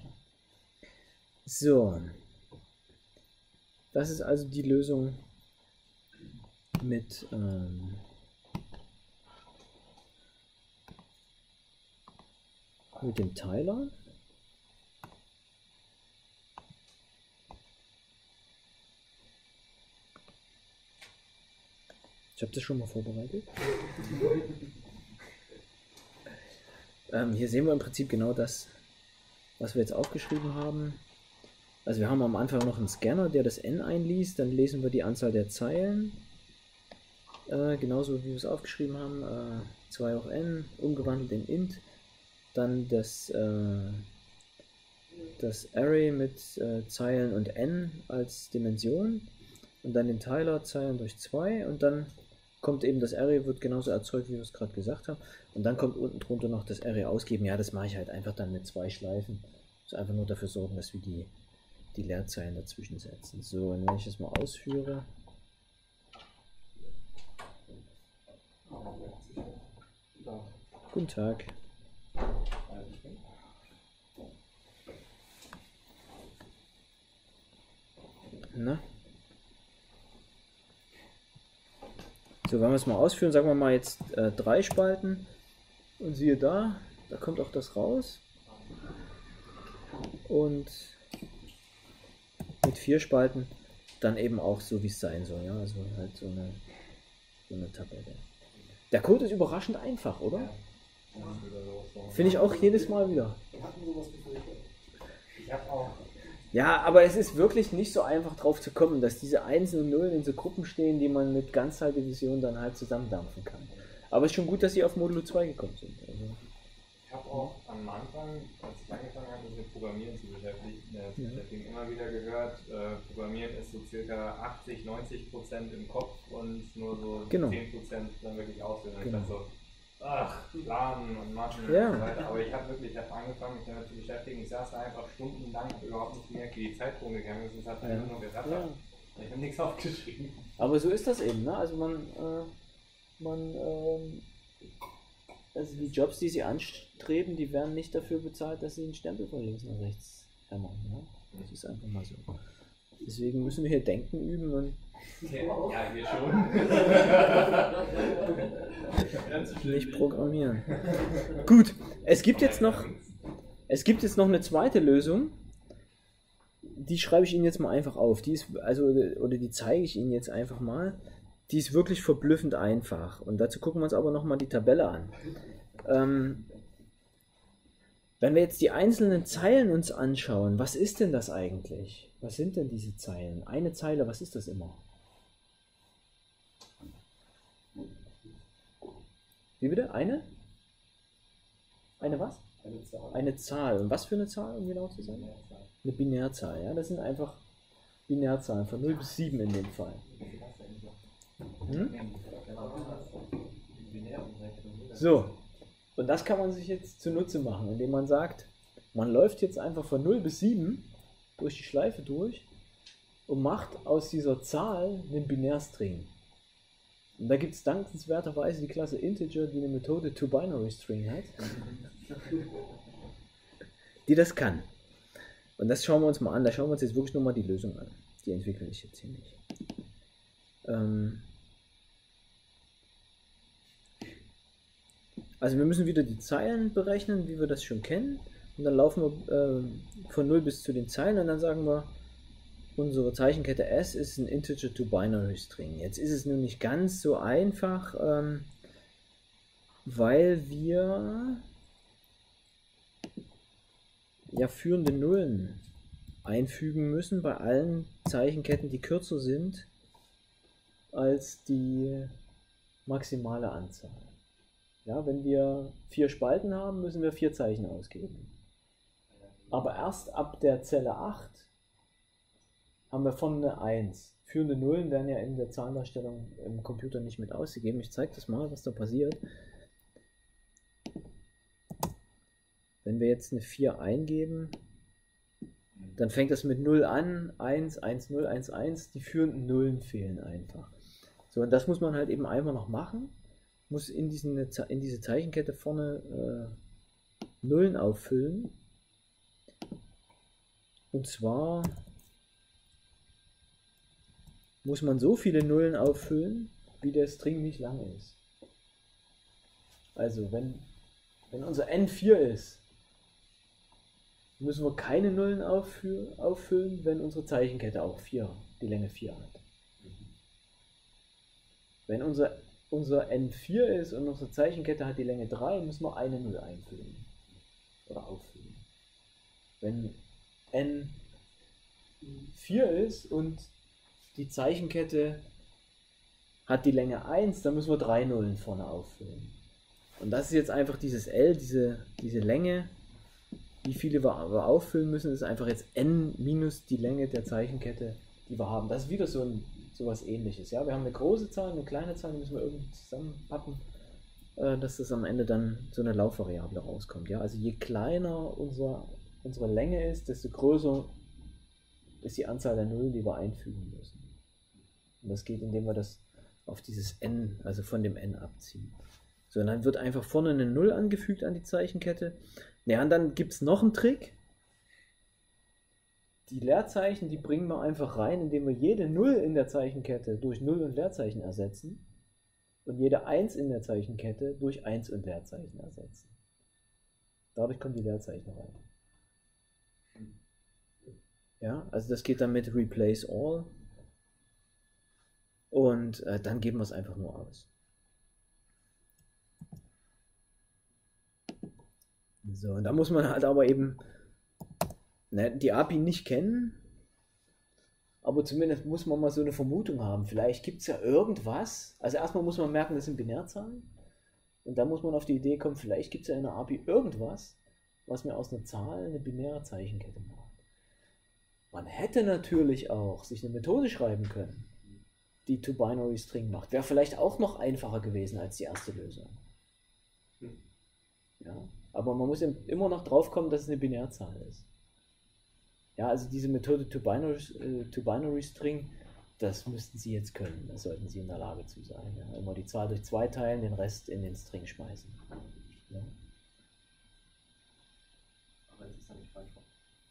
So. Das ist also die Lösung mit dem Teiler. Ich habe das schon mal vorbereitet. Hier sehen wir im Prinzip genau das, was wir jetzt aufgeschrieben haben. Also wir haben am Anfang noch einen Scanner, der das N einliest, dann lesen wir die Anzahl der Zeilen. Genauso wie wir es aufgeschrieben haben, 2 hoch n, umgewandelt in int. Dann das Array mit Zeilen und n als Dimension. Und dann den Teiler Zeilen durch 2 und dann kommt eben das Array, wird genauso erzeugt, wie wir es gerade gesagt haben. Und dann kommt unten drunter noch das Array ausgeben. Ja, das mache ich halt einfach dann mit 2 Schleifen. Also einfach nur dafür sorgen, dass wir die Leerzeilen dazwischen setzen. So, und wenn ich das mal ausführe. Guten Tag. Na? So, wenn wir es mal ausführen, sagen wir mal jetzt 3 Spalten und siehe da kommt auch das raus. Und mit 4 Spalten dann eben auch so, wie es sein soll. Ja? Also halt so eine Tabelle. Der Code ist überraschend einfach, oder? Finde ich auch jedes Mal wieder. Ich habe auch. Ja, aber es ist wirklich nicht so einfach drauf zu kommen, dass diese Einsen und Nullen in so Gruppen stehen, die man mit Ganzzahldivision dann halt zusammendampfen kann. Aber es ist schon gut, dass sie auf Modulo 2 gekommen sind. Also Ich habe auch am Anfang, als ich angefangen habe, mich mit Programmieren zu beschäftigen, immer wieder gehört, Programmieren ist so circa 80-90% im Kopf und nur so 10% dann wirklich ausführen. Genau. So, planen und machen und so weiter. Aber ich habe angefangen, mich damit zu beschäftigen. Ich saß da einfach stundenlang, überhaupt nicht gemerkt, wie die Zeit rumgegangen ist. Es hat einfach nur gerattert. Ja. Ich habe nichts aufgeschrieben. Aber so ist das eben, ne? Also also die Jobs, die sie anstreben, die werden nicht dafür bezahlt, dass sie einen Stempel von links nach rechts hämmern. Ne? Das ist einfach mal so. Deswegen müssen wir hier Denken üben und ja, wir schon. Nicht programmieren. Gut, es gibt jetzt noch eine zweite Lösung. Die schreibe ich Ihnen jetzt mal einfach auf. Die zeige ich Ihnen jetzt einfach mal. Die ist wirklich verblüffend einfach. Und dazu gucken wir uns aber nochmal die Tabelle an. Wenn wir jetzt die einzelnen Zeilen uns anschauen, was ist denn das eigentlich? Was sind denn diese Zeilen? Eine Zeile, was ist das immer? Wie bitte? Eine? Eine was? Eine Zahl. Eine Zahl. Und was für eine Zahl, um genau zu sein? Eine Binärzahl. Ja? Das sind einfach Binärzahlen von 0 bis 7 in dem Fall. So, und das kann man sich jetzt zunutze machen, indem man sagt, man läuft jetzt einfach von 0 bis 7 durch die Schleife durch und macht aus dieser Zahl einen Binärstring. Und da gibt es dankenswerterweise die Klasse Integer, die eine Methode ToBinaryString hat, die das kann. Und das schauen wir uns mal an, da schauen wir uns jetzt wirklich nur mal die Lösung an. Die entwickle ich jetzt hier nicht. Also wir müssen wieder die Zeilen berechnen, wie wir das schon kennen. Und dann laufen wir von 0 bis zu den Zeilen und dann sagen wir, unsere Zeichenkette S ist ein Integer to Binary String. Jetzt ist es nun nicht ganz so einfach, weil wir ja führende Nullen einfügen müssen bei allen Zeichenketten, die kürzer sind als die maximale Anzahl. Ja, wenn wir 4 Spalten haben, müssen wir 4 Zeichen ausgeben. Aber erst ab der Zelle 8 haben wir vorne eine 1. Führende Nullen werden ja in der Zahlendarstellung im Computer nicht mit ausgegeben. Ich zeige das mal, was da passiert. Wenn wir jetzt eine 4 eingeben, dann fängt das mit 0 an, 1, 1, 0, 1, 1. Die führenden Nullen fehlen einfach. So, und das muss man halt eben einfach noch machen. muss in diese Zeichenkette vorne Nullen auffüllen. Und zwar muss man so viele Nullen auffüllen, wie der String nicht lang ist. Also wenn unser n 4 ist, müssen wir keine Nullen auffüllen, wenn unsere Zeichenkette auch die Länge 4 hat. Wenn unser n 4 ist und unsere Zeichenkette hat die Länge 3, müssen wir eine Null einfüllen oder auffüllen. Wenn n 4 ist und die Zeichenkette hat die Länge 1, dann müssen wir 3 Nullen vorne auffüllen. Und das ist jetzt einfach dieses L, diese Länge, wie viele wir auffüllen müssen, ist einfach jetzt n minus die Länge der Zeichenkette, die wir haben. Das ist wieder so was Ähnliches. Ja? Wir haben eine große Zahl, eine kleine Zahl, die müssen wir irgendwie zusammenpappen, dass das am Ende dann so eine Laufvariable rauskommt. Ja? Also je kleiner unsere Länge ist, desto größer ist die Anzahl der Nullen, die wir einfügen müssen. Und das geht, indem wir das auf dieses n, also von dem n abziehen. So, und dann wird einfach vorne eine Null angefügt an die Zeichenkette. Ja, und dann gibt es noch einen Trick. Die Leerzeichen, die bringen wir einfach rein, indem wir jede Null in der Zeichenkette durch Null und Leerzeichen ersetzen und jede 1 in der Zeichenkette durch 1 und Leerzeichen ersetzen. Dadurch kommen die Leerzeichen rein. Ja, also das geht dann mit Replace All und dann geben wir es einfach nur aus. So, und da muss man halt aber eben die API nicht kennen, aber zumindest muss man mal so eine Vermutung haben. Vielleicht gibt es ja irgendwas. Also erstmal muss man merken, das sind Binärzahlen. Und dann muss man auf die Idee kommen, vielleicht gibt es ja in der API irgendwas, was mir aus einer Zahl eine binäre Zeichenkette macht. Man hätte natürlich auch sich eine Methode schreiben können, die To-Binary-String macht. Wäre vielleicht auch noch einfacher gewesen als die erste Lösung. Ja, aber man muss immer noch drauf kommen, dass es eine Binärzahl ist. Ja, also diese Methode To-Binary-String, das müssten Sie jetzt können. Da sollten Sie in der Lage zu sein. Ja. Immer die Zahl durch 2 teilen, den Rest in den String schmeißen. Ja. Aber es ist dann nicht falsch.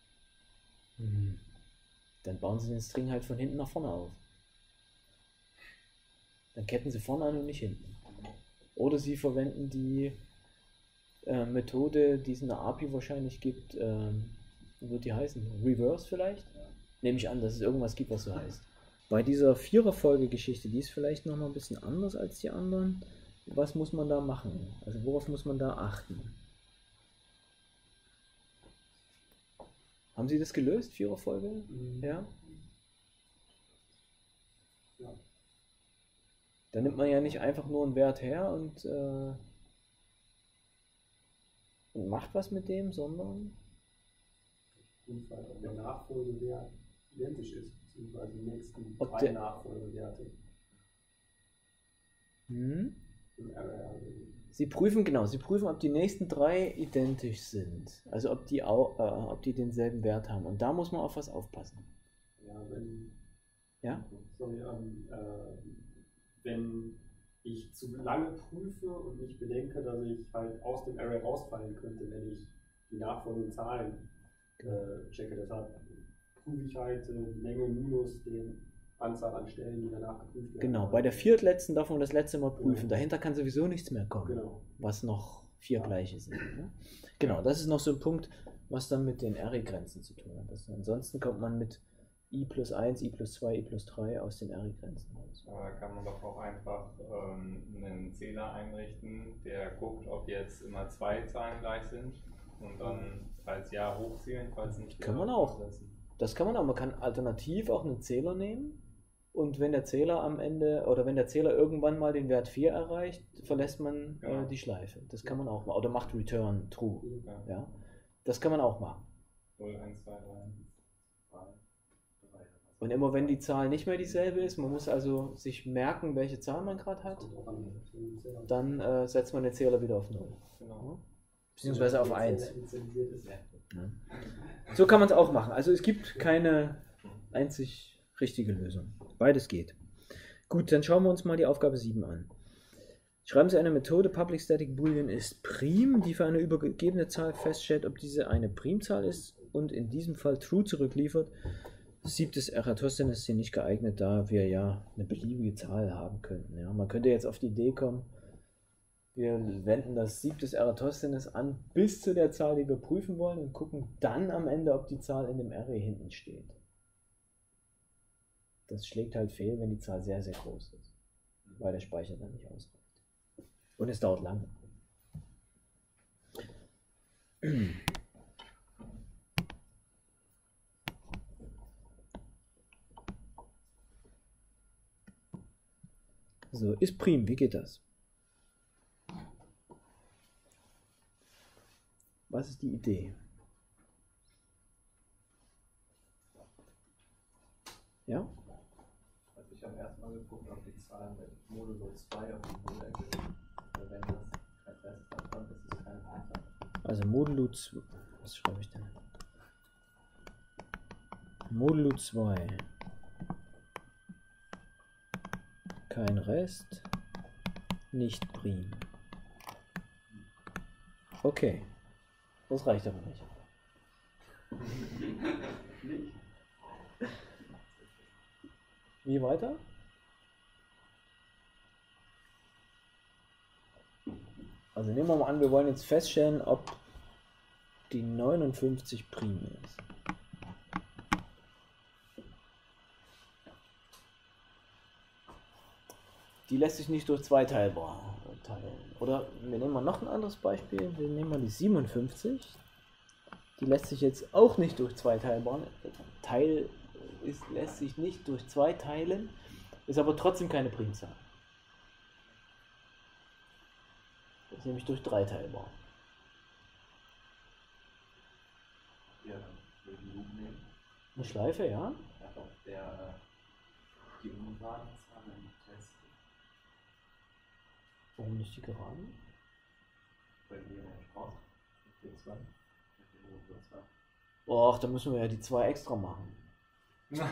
Dann bauen Sie den String halt von hinten nach vorne auf. Dann ketten Sie vorne an und nicht hinten. Oder Sie verwenden die Methode, die es in der API wahrscheinlich gibt, wie wird die heißen? Reverse vielleicht? Ja. Nehme ich an, dass es irgendwas gibt, was so heißt. Bei dieser Vierer-Folge-Geschichte, die ist vielleicht noch mal ein bisschen anders als die anderen. Was muss man da machen? Also worauf muss man da achten? Haben Sie das gelöst, Vierer-Folge? Ja? Ja. Da nimmt man ja nicht einfach nur einen Wert her und macht was mit dem, sondern ob der Nachfolgewert identisch ist, beziehungsweise die nächsten 3 Nachfolgewerte. Sie prüfen, ob die nächsten 3 identisch sind. Also ob die denselben Wert haben. Und da muss man auf was aufpassen. Wenn ich zu lange prüfe und nicht bedenke, dass ich halt aus dem Array rausfallen könnte, wenn ich die nachfolgenden Zahlen checke. Deshalb prüfe ich halt die Länge minus den Anzahl an Stellen, die danach geprüft werden. Genau, bei der viertletzten darf man das letzte Mal prüfen. Genau. Dahinter kann sowieso nichts mehr kommen, was noch 4 gleiche sind. Ne? Genau, das ist noch so ein Punkt, was dann mit den Array-Grenzen zu tun hat. Ansonsten kommt man mit i plus 1, i plus 2, i plus 3 aus den Array-Grenzen raus. Da kann man doch auch einfach einen Zähler einrichten, der guckt, ob jetzt immer 2 Zahlen gleich sind und dann falls ja hochzählen, falls nicht. Kann man auch. Das kann man auch. Man kann alternativ auch einen Zähler nehmen und wenn der Zähler am Ende oder wenn der Zähler irgendwann mal den Wert 4 erreicht, verlässt man die Schleife. Das kann man auch machen. Oder macht Return True. Ja. Das kann man auch machen. 0, 1, 2, 3. Und immer wenn die Zahl nicht mehr dieselbe ist, man muss also sich merken, welche Zahl man gerade hat, dann setzt man den Zähler wieder auf 0. Genau. Beziehungsweise auf 1. Ja. So kann man es auch machen. Also es gibt keine einzig richtige Lösung. Beides geht. Gut, dann schauen wir uns mal die Aufgabe 7 an. Schreiben Sie eine Methode, Public Static Boolean ist prim, die für eine übergegebene Zahl feststellt, ob diese eine Primzahl ist und in diesem Fall true zurückliefert. Siebtes Eratosthenes sind nicht geeignet, da wir ja eine beliebige Zahl haben könnten. Ja, man könnte jetzt auf die Idee kommen, wir wenden das siebtes Eratosthenes an bis zu der Zahl, die wir prüfen wollen und gucken dann am Ende, ob die Zahl in dem Array hinten steht. Das schlägt halt fehl, wenn die Zahl sehr, sehr groß ist, weil der Speicher dann nicht ausreicht. Und es dauert lange. So, ist prim, wie geht das? Was ist die Idee? Ja? Also ich habe erstmal geguckt, ob die Zahl mit Modulo 2 auf die Null ergibt. Wenn das kein Rest hat, dann ist es keine Primzahl. Also Modulo 2. Was schreibe ich denn? Modulo 2. Kein Rest. Nicht prim. Okay. Das reicht aber nicht. Wie weiter? Also nehmen wir mal an, wir wollen jetzt feststellen, ob die 59 prim ist. Die lässt sich nicht durch 2 teilbar teilen. Oder wir nehmen mal noch ein anderes Beispiel. Wir nehmen mal die 57. Die lässt sich jetzt auch nicht durch 2 teilbar lässt sich nicht durch 2 teilen, ist aber trotzdem keine Primzahl. Das ist nämlich durch 3 teilbar. Ja, würde die Loop nehmen. Eine Schleife, ja? Die ungeraden Zahlen testen. Warum nicht die geraden? Weil die raus. Die 2. Och, da müssen wir ja die 2 extra machen. Ja.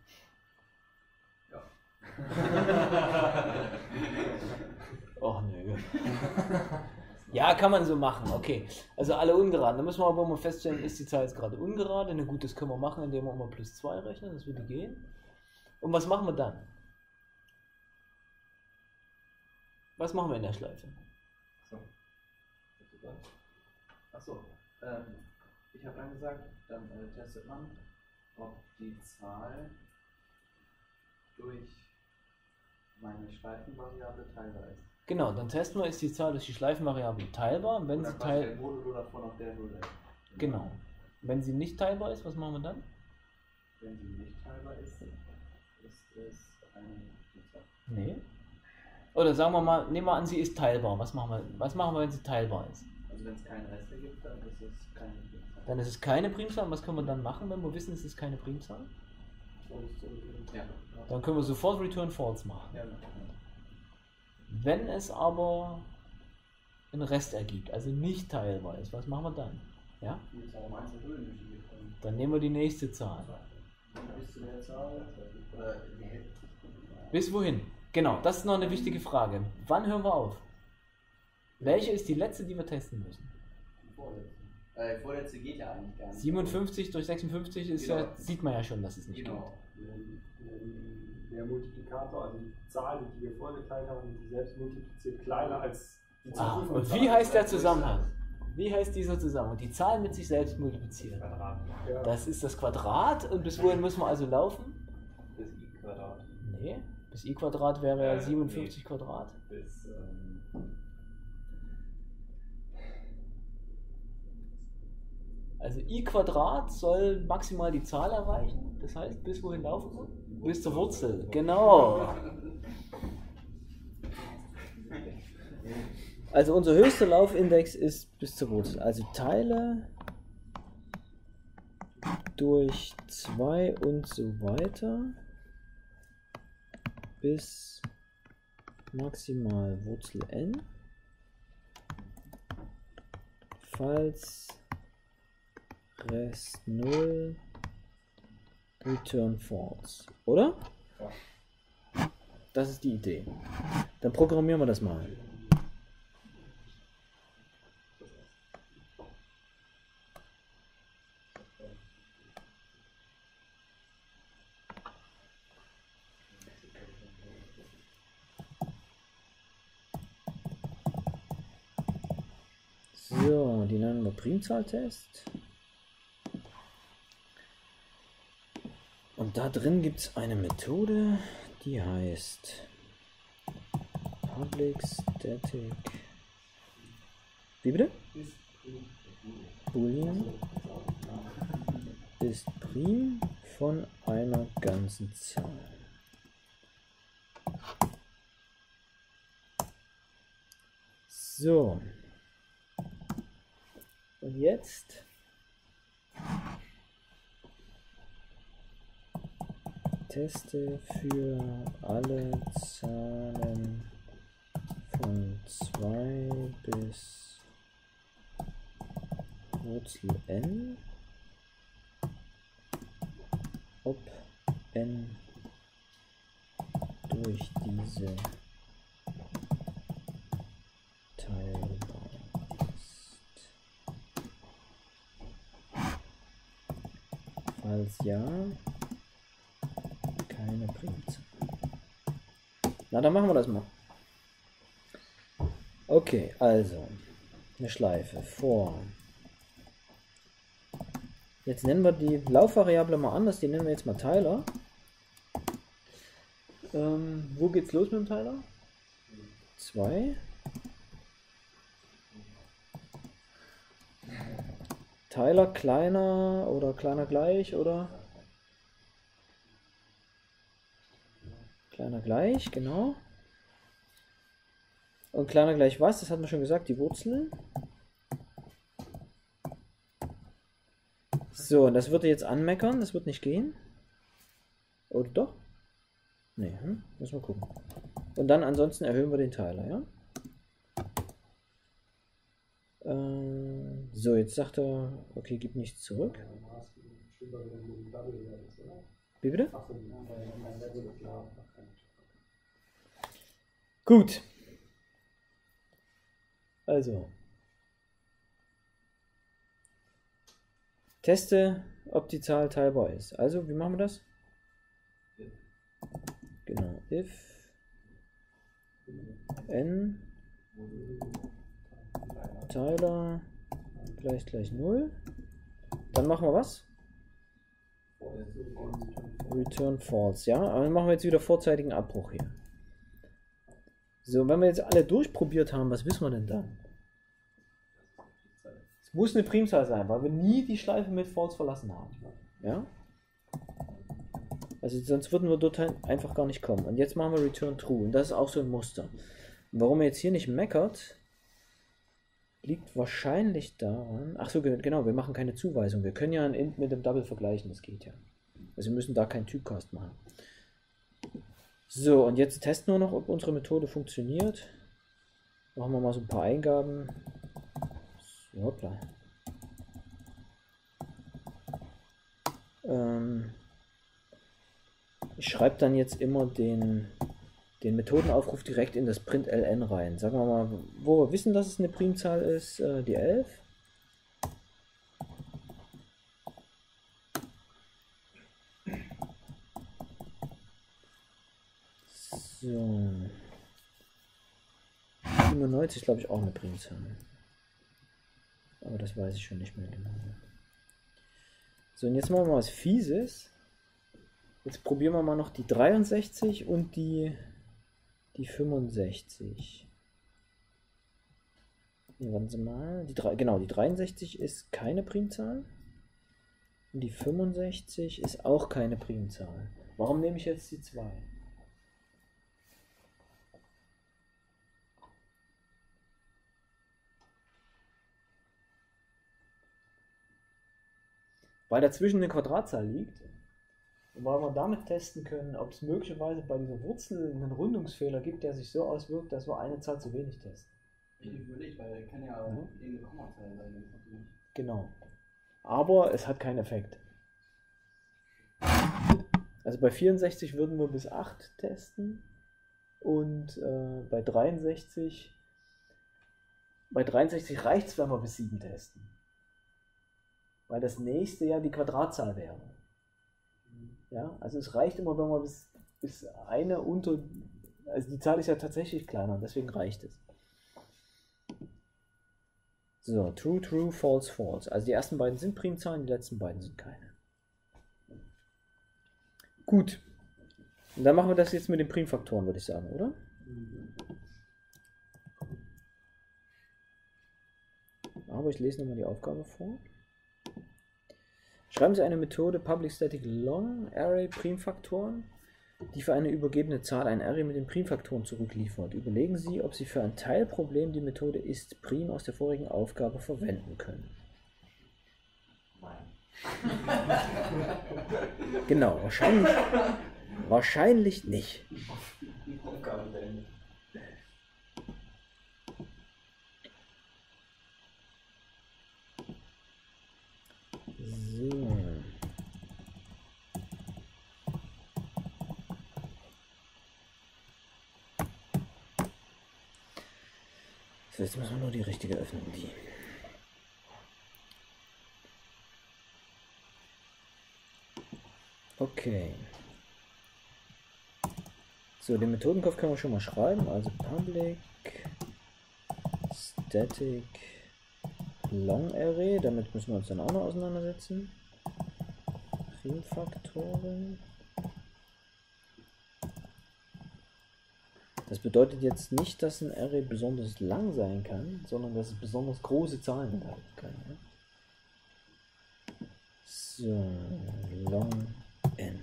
Och nö. Ja, kann man so machen, okay. Also alle ungeraden. Da müssen wir aber mal feststellen, ist die Zahl jetzt gerade ungerade? Na gut, das können wir machen, indem wir mal plus 2 rechnen, das würde gehen. Und was machen wir dann? Was machen wir in der Schleife? Achso, ich habe dann gesagt, dann testet man, ob die Zahl durch meine Schleifenvariable teilbar ist. Genau, dann testen wir, ist die Zahl durch die Schleifenvariable teilbar. Und wenn sie der Modulo davon auf der Null ist. Genau. Wenn sie nicht teilbar ist, was machen wir dann? Wenn sie nicht teilbar ist, ist es eine Primzahl. Nee. Oder sagen wir mal, nehmen wir an, sie ist teilbar. Was machen wir, wenn sie teilbar ist? Also wenn es keinen Rest ergibt, dann ist es keine Primzahl. Dann ist es keine Primzahl. Und was können wir dann machen, wenn wir wissen, es ist keine Primzahl? Ja. Dann können wir sofort Return False machen. Ja. Wenn es aber einen Rest ergibt, also nicht teilbar ist, was machen wir dann? Ja? Dann nehmen wir die nächste Zahl. Bis zu der Zahl? Oder Bis wohin? Genau, das ist noch eine wichtige Frage. Wann hören wir auf? Welche ist die letzte, die wir testen müssen? Die vorletzte geht ja eigentlich gar nicht. 57 durch 56 ist Genau. ja, sieht man ja schon, dass es nicht Genau. Der Multiplikator, also die Zahl, die wir vorgeteilt haben, die selbst multipliziert, kleiner als die geht. Zahl. Und wie heißt der Zusammenhang? Wie heißt dieser Zusammenhang? Die Zahl mit sich selbst multiplizieren. Ja. Das ist das Quadrat und bis wohin müssen wir also laufen? bis i Quadrat. Nee, bis i Quadrat wäre ja 57 Quadrat. Bis Also i Quadrat soll maximal die Zahl erreichen. Das heißt, bis wohin laufen wir? Bis zur Wurzel. Genau. Also unser höchster Laufindex ist bis zur Wurzel. Also teile durch 2 und so weiter bis maximal Wurzel n. Falls Rest 0 Return False. Oder? Ja. Das ist die Idee. Dann programmieren wir das mal. So, die nennen wir Primzahltest. Und da drin gibt es eine Methode, die heißt Public Static. Wie bitte? Boolean ist prim von einer ganzen Zahl. So. Und jetzt teste für alle Zahlen von 2 bis Wurzel n, ob n durch diese teilbar ist. Falls ja, keine Primzahl. Na, dann machen wir das mal. Okay, also eine Schleife vor. Jetzt nennen wir die Laufvariable mal anders, die nennen wir jetzt mal Teiler. Wo geht's los mit dem Teiler? 2. Teiler kleiner oder kleiner gleich oder? Kleiner gleich, genau. Und kleiner gleich was? Das hat man schon gesagt, die Wurzel. So, und das würde jetzt anmeckern, das wird nicht gehen. Oder doch? Nee, müssen wir gucken. Und dann ansonsten erhöhen wir den Teiler, ja? So, jetzt sagt er, okay, gib nichts zurück. Wie bitte? Gut. Also. Teste, ob die Zahl teilbar ist. Also, wie machen wir das? Genau, if n Teiler gleich 0. Dann machen wir was? Return false, ja. Aber dann machen wir jetzt wieder vorzeitigen Abbruch hier. So, wenn wir jetzt alle durchprobiert haben, was wissen wir denn dann? Es muss eine Primzahl sein, weil wir nie die Schleife mit false verlassen haben. Ja? Also sonst würden wir dort einfach gar nicht kommen. Und jetzt machen wir Return True. Und das ist auch so ein Muster. Und warum er jetzt hier nicht meckert, liegt wahrscheinlich daran... Ach so, genau, wir machen keine Zuweisung. Wir können ja ein Int mit dem Double vergleichen, das geht ja. Also wir müssen da keinen Typcast machen. So, und jetzt testen wir noch, ob unsere Methode funktioniert. Machen wir mal so ein paar Eingaben. So, hoppla. Ich schreibe dann jetzt immer den Methodenaufruf direkt in das println rein. Sagen wir mal, wo wir wissen, dass es eine Primzahl ist, die 11. So. 97 glaube ich auch eine Primzahl. Aber das weiß ich schon nicht mehr genau. So, und jetzt machen wir mal was Fieses. Jetzt probieren wir mal noch die 63 und die 65. Nee, warten Sie mal. Genau, die 63 ist keine Primzahl. Und die 65 ist auch keine Primzahl. Warum nehme ich jetzt die 2? Weil dazwischen eine Quadratzahl liegt. Und weil wir damit testen können, ob es möglicherweise bei dieser Wurzel einen Rundungsfehler gibt, der sich so auswirkt, dass wir eine Zahl zu wenig testen. Ich überlege, weil er kann ja irgendeine Kommazahl sein. Genau. Aber es hat keinen Effekt. Also bei 64 würden wir bis 8 testen und bei 63 reicht es, wenn wir bis 7 testen. Weil das nächste ja die Quadratzahl wäre. Ja, also es reicht immer, wenn man bis eine unter, also die Zahl ist ja tatsächlich kleiner, deswegen reicht es. So, true, true, false, false. Also die ersten beiden sind Primzahlen, die letzten beiden sind keine. Gut. Und dann machen wir das jetzt mit den Primfaktoren, würde ich sagen, oder? Aber ich lese nochmal die Aufgabe vor. Schreiben Sie eine Methode Public Static Long Array Primfaktoren, die für eine übergebene Zahl ein Array mit den Primfaktoren zurückliefert. Überlegen Sie, ob Sie für ein Teilproblem die Methode isPrim aus der vorigen Aufgabe verwenden können. Nein. Genau, wahrscheinlich nicht. Aufgabe beendet. So. So, jetzt müssen wir nur die richtige öffnen. Die. Okay. So, den Methodenkopf können wir schon mal schreiben. Also Public Static Long Array. Damit müssen wir uns dann auch noch auseinandersetzen. Primfaktoren. Das bedeutet jetzt nicht, dass ein Array besonders lang sein kann, sondern dass es besonders große Zahlen enthalten kann. Ja? So, long n.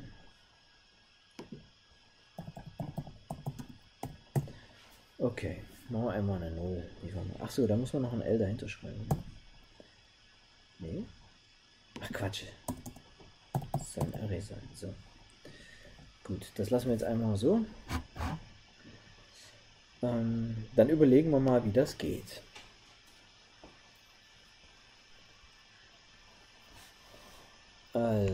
Okay, machen wir einmal eine 0. Achso, da muss man noch ein L dahinter schreiben. Nee? Ach Quatsch. Das soll ein Array sein. So. Gut, das lassen wir jetzt einmal so. Dann überlegen wir mal, wie das geht. Also,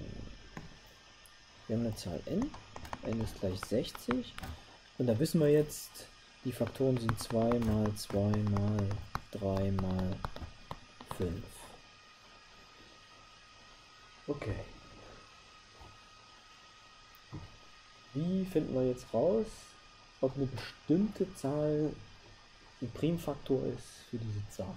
wir haben eine Zahl n. N ist gleich 60. Und da wissen wir jetzt, die Faktoren sind 2 mal 2 mal 3 mal 5. Okay. Wie finden wir jetzt raus, ob eine bestimmte Zahl ein Primfaktor ist für diese Zahl?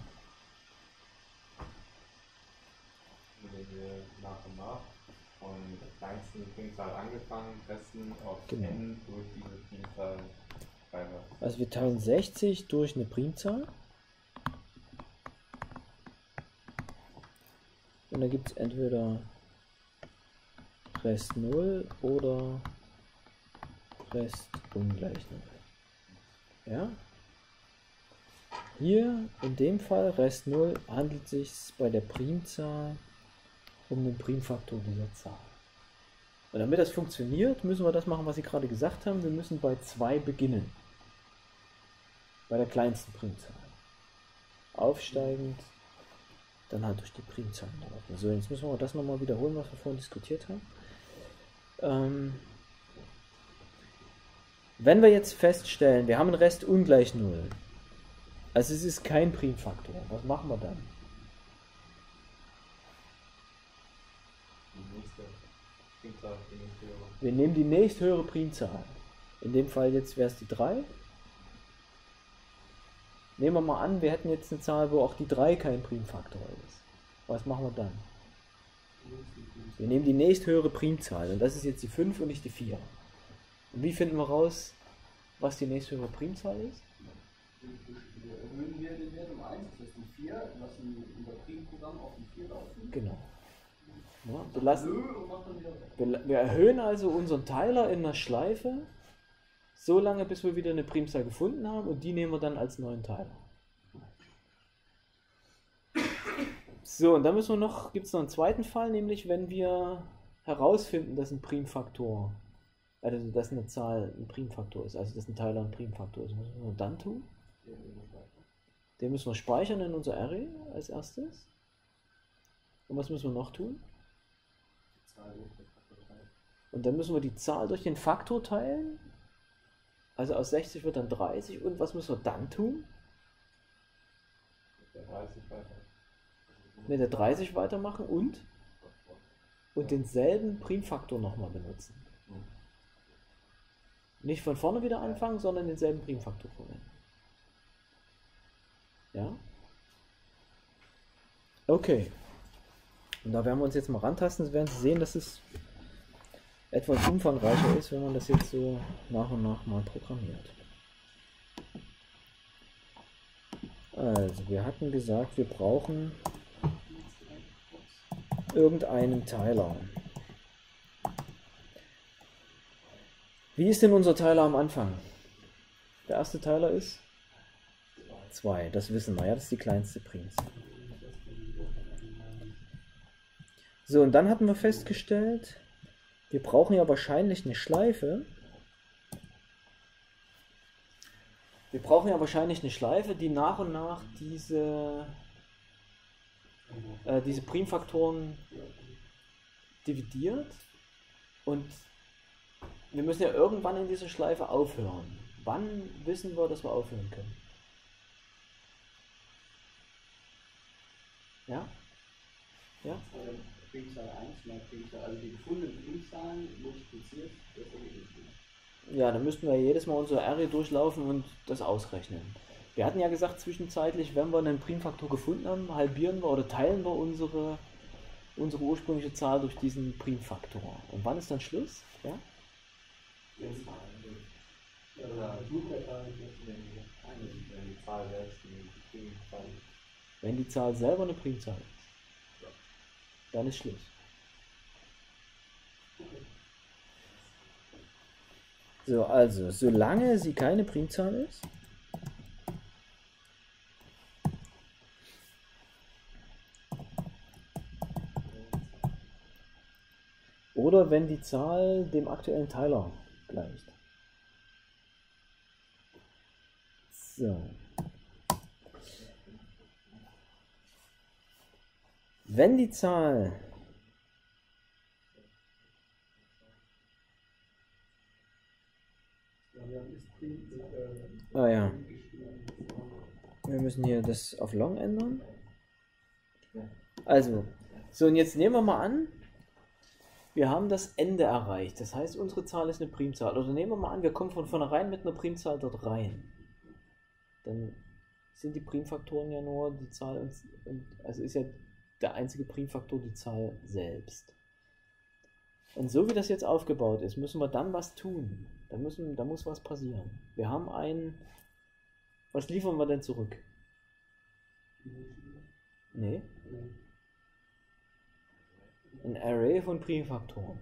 Wenn wir nach und nach von der kleinsten Primzahl angefangen testen, ob Genau. n durch diese Primzahl teilbar ist. Also wir teilen 60 durch eine Primzahl. Und da gibt es entweder Rest 0 oder Rest ungleich 0. Ja? Hier in dem Fall Rest 0 handelt es sich bei der Primzahl um den Primfaktor dieser Zahl. Und damit das funktioniert, müssen wir das machen, was Sie gerade gesagt haben. Wir müssen bei 2 beginnen. Bei der kleinsten Primzahl. Aufsteigend, dann halt durch die Primzahlen laufen. So, jetzt müssen wir das nochmal wiederholen, was wir vorhin diskutiert haben. Wenn wir jetzt feststellen, wir haben einen Rest ungleich 0, also es ist kein Primfaktor, was machen wir dann? Die nächste Primzahl, die nächste höhere. Wir nehmen die nächsthöhere Primzahl. In dem Fall jetzt wäre es die 3. Nehmen wir mal an, wir hätten jetzt eine Zahl, wo auch die 3 kein Primfaktor ist. Was machen wir dann? Wir nehmen die nächsthöhere Primzahl und das ist jetzt die 5 und nicht die 4. Und wie finden wir raus, was die nächsthöhere Primzahl ist? Wir erhöhen wir den Wert um 1, das ist die 4, lassen unser Primprogramm auf die 4 laufen. Genau. Ja, wir, lassen, Und machen dann wieder weg. wir erhöhen also unseren Teiler in der Schleife so lange, bis wir wieder eine Primzahl gefunden haben und die nehmen wir dann als neuen Teiler. So, und dann müssen wir noch, gibt es noch einen zweiten Fall, nämlich wenn wir herausfinden, dass ein Primfaktor, also dass eine Zahl ein Primfaktor ist, also dass ein Teiler ein Primfaktor ist. Was müssen wir dann tun? Den müssen wir speichern in unser Array als erstes. Und was müssen wir noch tun? Und dann müssen wir die Zahl durch den Faktor teilen. Also aus 60 wird dann 30. Und was müssen wir dann tun? Der 30 weiter. Mit der 30 weitermachen und denselben Primfaktor nochmal benutzen. Nicht von vorne wieder anfangen, sondern denselben Primfaktor verwenden. Ja? Okay. Und da werden wir uns jetzt mal rantasten, dann werden Sie sehen, dass es etwas umfangreicher ist, wenn man das jetzt so nach und nach mal programmiert. Also, wir hatten gesagt, wir brauchen irgendeinen Teiler. Wie ist denn unser Teiler am Anfang? Der erste Teiler ist 2, das wissen wir, ja, das ist die kleinste Primzahl. So, und dann hatten wir festgestellt, wir brauchen ja wahrscheinlich eine Schleife. Wir brauchen ja wahrscheinlich eine Schleife, die nach und nach diese Primfaktoren dividiert. Und wir müssen ja irgendwann in dieser Schleife aufhören. Wann wissen wir, dass wir aufhören können? Ja? Ja? Primzahl 1 mal Primzahl, also die gefundenen Primzahlen multipliziert, das Ergebnis. Ja, dann müssten wir jedes Mal unser Array durchlaufen und das ausrechnen. Wir hatten ja gesagt, zwischenzeitlich, wenn wir einen Primfaktor gefunden haben, halbieren wir oder teilen wir unsere ursprüngliche Zahl durch diesen Primfaktor. Und wann ist dann Schluss? Ja? Wenn die Zahl selbst eine Primzahl ist. Wenn die Zahl selber eine Primzahl ist, dann ist Schluss. So, also, solange sie keine Primzahl ist, oder wenn die Zahl dem aktuellen Teiler gleicht. So. Wenn die Zahl ja. Wir müssen hier das auf long ändern. Also, so und jetzt nehmen wir mal an, wir haben das Ende erreicht. Das heißt, unsere Zahl ist eine Primzahl. Oder nehmen wir mal an, wir kommen von vornherein mit einer Primzahl dort rein. Dann sind die Primfaktoren ja nur die Zahl, also ist ja der einzige Primfaktor die Zahl selbst. Und so wie das jetzt aufgebaut ist, müssen wir dann was tun. Da muss was passieren. Wir haben was liefern wir denn zurück? Nee. Ein Array von Primfaktoren.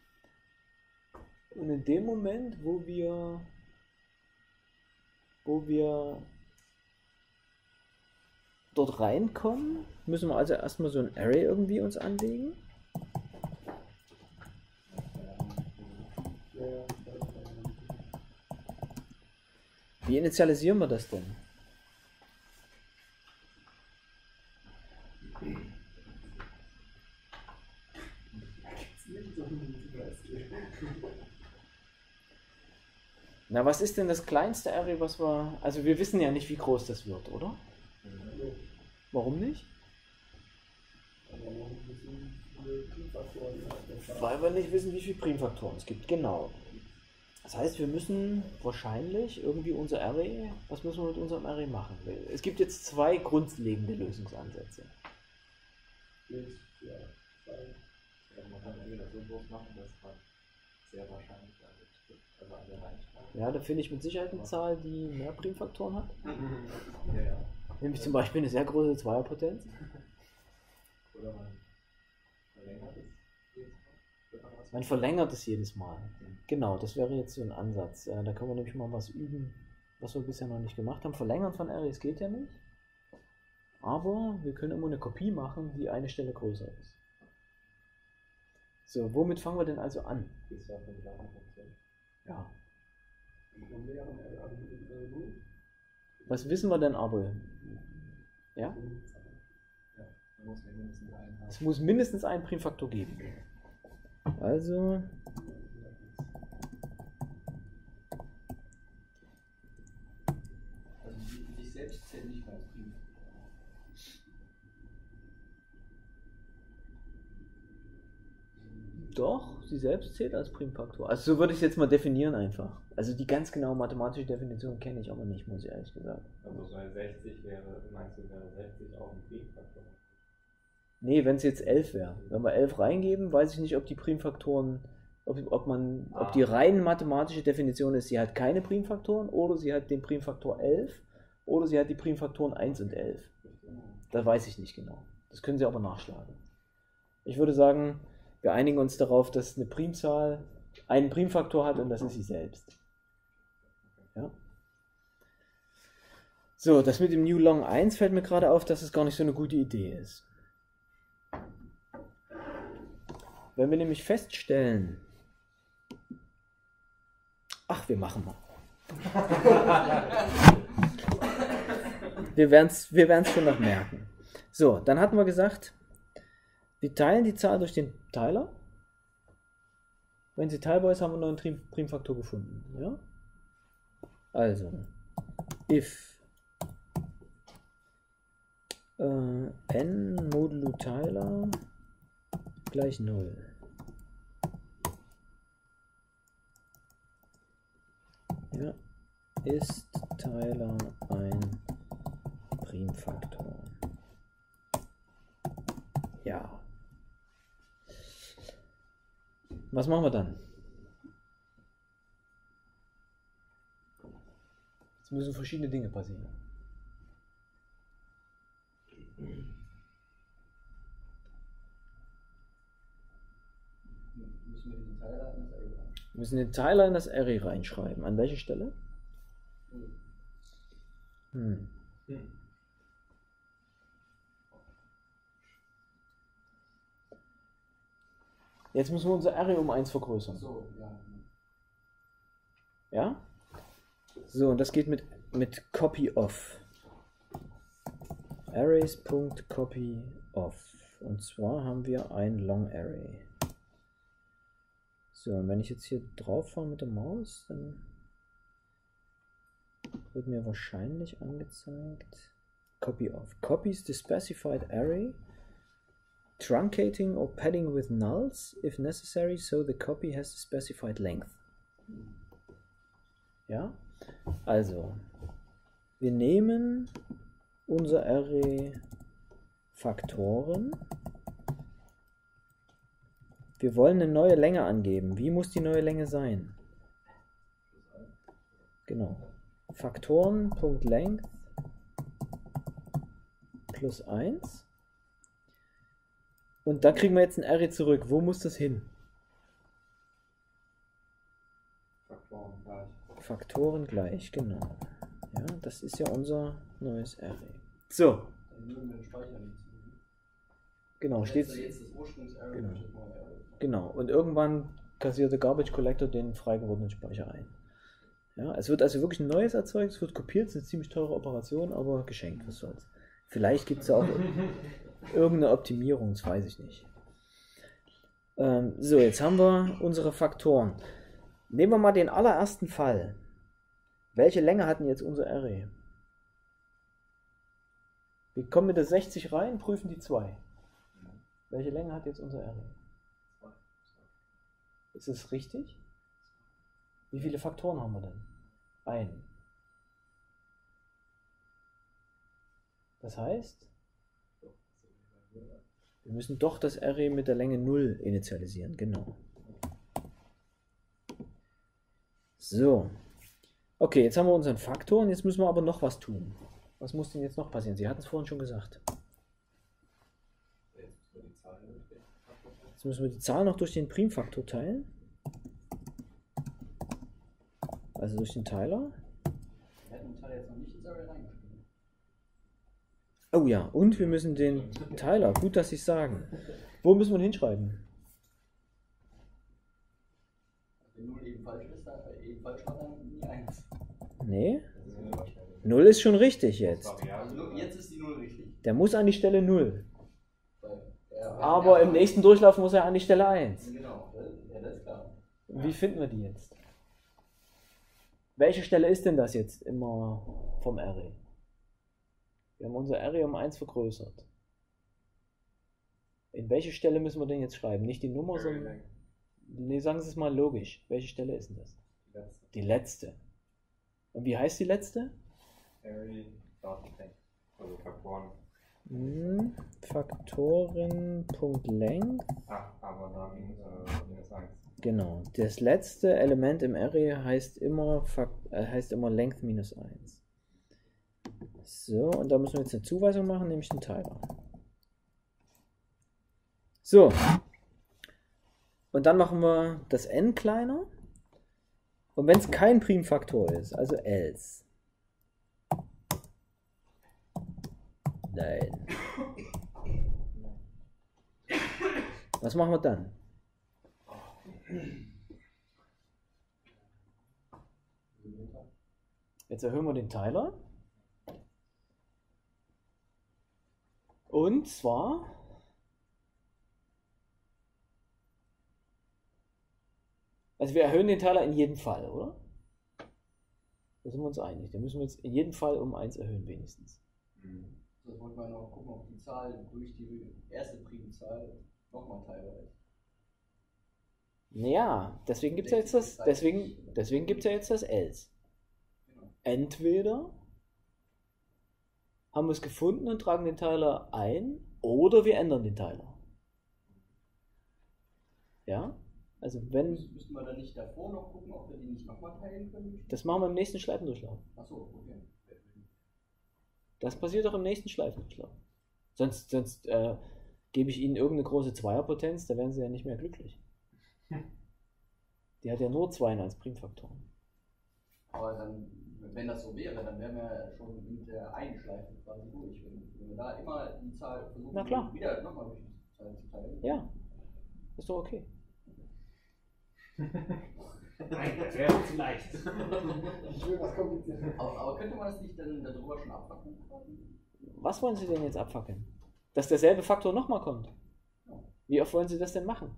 Und in dem Moment, wo wir dort reinkommen, müssen wir also erstmal so ein Array irgendwie uns anlegen. Wie initialisieren wir das denn? Na, was ist denn das kleinste Array, was wir... Also wir wissen ja nicht, wie groß das wird, oder? Warum nicht? Weil wir nicht wissen, wie viele Primfaktoren es gibt, genau. Das heißt, wir müssen wahrscheinlich irgendwie unser Array, was müssen wir mit unserem Array machen? Es gibt jetzt 2 grundlegende Lösungsansätze. Man kann entweder so groß machen, dass man sehr wahrscheinlich also an der Reihenfolge. Ja, da finde ich mit Sicherheit eine Zahl, die mehr Primfaktoren hat. Ja. Nämlich zum Beispiel eine sehr große Zweierpotenz. Oder man verlängert es jedes Mal. Man verlängert es jedes Mal. Genau, das wäre jetzt so ein Ansatz. Da können wir nämlich mal was üben, was wir bisher noch nicht gemacht haben. Verlängern von Arrays geht ja nicht. Aber wir können immer eine Kopie machen, die eine Stelle größer ist. So, womit fangen wir denn also an? Ja. Was wissen wir denn aber? Ja? Es muss mindestens einen Primfaktor geben. Also sich selbst zählt nicht mehr als Primfaktor. Doch, sie selbst zählt als Primfaktor. Also so würde ich es jetzt mal definieren einfach. Also die ganz genaue mathematische Definition kenne ich aber nicht, muss ich ehrlich gesagt. Also bei 60 wäre 60 auch ein Primfaktor. Nee, wenn es jetzt 11 wäre. Wenn wir 11 reingeben, weiß ich nicht, ob die Primfaktoren, ob die rein mathematische Definition ist, sie hat keine Primfaktoren oder sie hat den Primfaktor 11 oder sie hat die Primfaktoren 1 und 11. Das weiß ich nicht genau. Das können Sie aber nachschlagen. Ich würde sagen, wir einigen uns darauf, dass eine Primzahl einen Primfaktor hat und das ist sie selbst. Ja? So, das mit dem New Long 1 fällt mir gerade auf, dass es gar nicht so eine gute Idee ist. Wenn wir nämlich feststellen, ach, wir machen mal. Wir werden es schon noch merken. So, dann hatten wir gesagt, wir teilen die Zahl durch den Teiler. Wenn sie teilbar ist, haben wir einen neuen Primfaktor gefunden. Ja? Also, if n modulo Teiler gleich 0. Ja, ist Teiler ein Primfaktor. Ja. Was machen wir dann? Jetzt müssen verschiedene Dinge passieren. Wir müssen den Teiler in das Array reinschreiben. An welche Stelle? Jetzt müssen wir unser Array um 1 vergrößern. So, ja. Ja? So, und das geht mit copyof. Arrays.copyof. Und zwar haben wir ein Long Array. So, und wenn ich jetzt hier drauf fahre mit der Maus, dann wird mir wahrscheinlich angezeigt copyof. Copies the specified array, truncating or padding with nulls if necessary, so the copy has the specified length. Ja, also wir nehmen unser Array Faktoren. Wir wollen eine neue Länge angeben. Wie muss die neue Länge sein? Genau. Faktoren.length plus 1. Und da kriegen wir jetzt ein Array zurück. Wo muss das hin? Faktoren gleich. Faktoren gleich, genau. Ja, das ist ja unser neues Array. So. Dann würden wir den Speicher nicht ziehen. Genau, steht jetzt das Ursprungs-Array genau. und das neue Array. Genau, und irgendwann kassiert der Garbage Collector den frei gewordenen Speicher ein. Ja, es wird also wirklich ein neues erzeugt, es wird kopiert, es ist eine ziemlich teure Operation, aber geschenkt, was soll's. Vielleicht gibt es ja auch irgendeine Optimierung, das weiß ich nicht. So, jetzt haben wir unsere Faktoren. Nehmen wir mal den allerersten Fall. Welche Länge hatten jetzt unser Array? Wir kommen mit der 60 rein, prüfen die 2. Welche Länge hat jetzt unser Array? Ist es richtig? Wie viele Faktoren haben wir denn? Einen. Das heißt, wir müssen doch das Array mit der Länge 0 initialisieren. Genau. So. Okay, jetzt haben wir unseren Faktor und jetzt müssen wir aber noch was tun. Was muss denn jetzt noch passieren? Sie hatten es vorhin schon gesagt. Jetzt müssen wir die Zahl noch durch den Primfaktor teilen. Also durch den Teiler. Wir hätten den Teiler jetzt noch nicht ins Array reingeschrieben. Oh ja, und wir müssen den Teiler, gut, dass Sie es sagen. Wo müssen wir ihn hinschreiben? Wenn 0 eben falsch ist, dann nie 1. Nee. 0 ist schon richtig jetzt. Also jetzt ist die 0 richtig. Der muss an die Stelle 0. Aber im nächsten Durchlauf muss er an die Stelle 1. Genau, ja, das ist klar. Wie finden wir die jetzt? Welche Stelle ist denn das jetzt immer vom Array? Wir haben unser Array um 1 vergrößert. In welche Stelle müssen wir denn jetzt schreiben? Nicht die Nummer, sondern... Nee, sagen Sie es mal logisch. Welche Stelle ist denn das? Die letzte. Und wie heißt die letzte? Array.length. Also Faktoren. Faktoren.length. Aber da minus 1. Genau. Das letzte Element im Array heißt immer Length minus 1. So, und da müssen wir jetzt eine Zuweisung machen, nämlich einen Teiler. So. Und dann machen wir das n kleiner. Und wenn es kein Primfaktor ist, also else. Nein. Was machen wir dann? Jetzt erhöhen wir den Teiler. Und zwar also wir erhöhen den Teiler in jedem Fall, oder? Da sind wir uns einig. Da müssen wir jetzt in jedem Fall um 1 erhöhen wenigstens. So wollte man noch gucken, ob die Zahl durch die erste Primzahl nochmal teilbar ist. Naja, deswegen gibt es ja jetzt das, deswegen gibt's ja jetzt das else. Genau. Entweder haben wir es gefunden und tragen den Teiler ein, oder wir ändern den Teiler. Ja? Also wenn... Müssten wir dann nicht davor noch gucken, ob wir die nicht nochmal teilen können? Das machen wir im nächsten Schleifendurchlauf. Achso, okay. Das passiert doch im nächsten Schleifendurchlauf. Sonst gebe ich Ihnen irgendeine große Zweierpotenz, da werden Sie ja nicht mehr glücklich. Die hat ja nur 2 als Primfaktoren. Aber dann, wenn das so wäre, dann wären wir schon mit der einen Schleife quasi durch. Wenn wir da immer die Zahl versuchen, Na klar. wieder nochmal durch die Zahl zu teilen. Ja, ist doch okay. Nein, das wäre zu leicht. Ich will was kompliziert. Aber könnte man das nicht dann darüber schon abfackeln? Was wollen Sie denn jetzt abfackeln? Dass derselbe Faktor nochmal kommt? Wie oft wollen Sie das denn machen?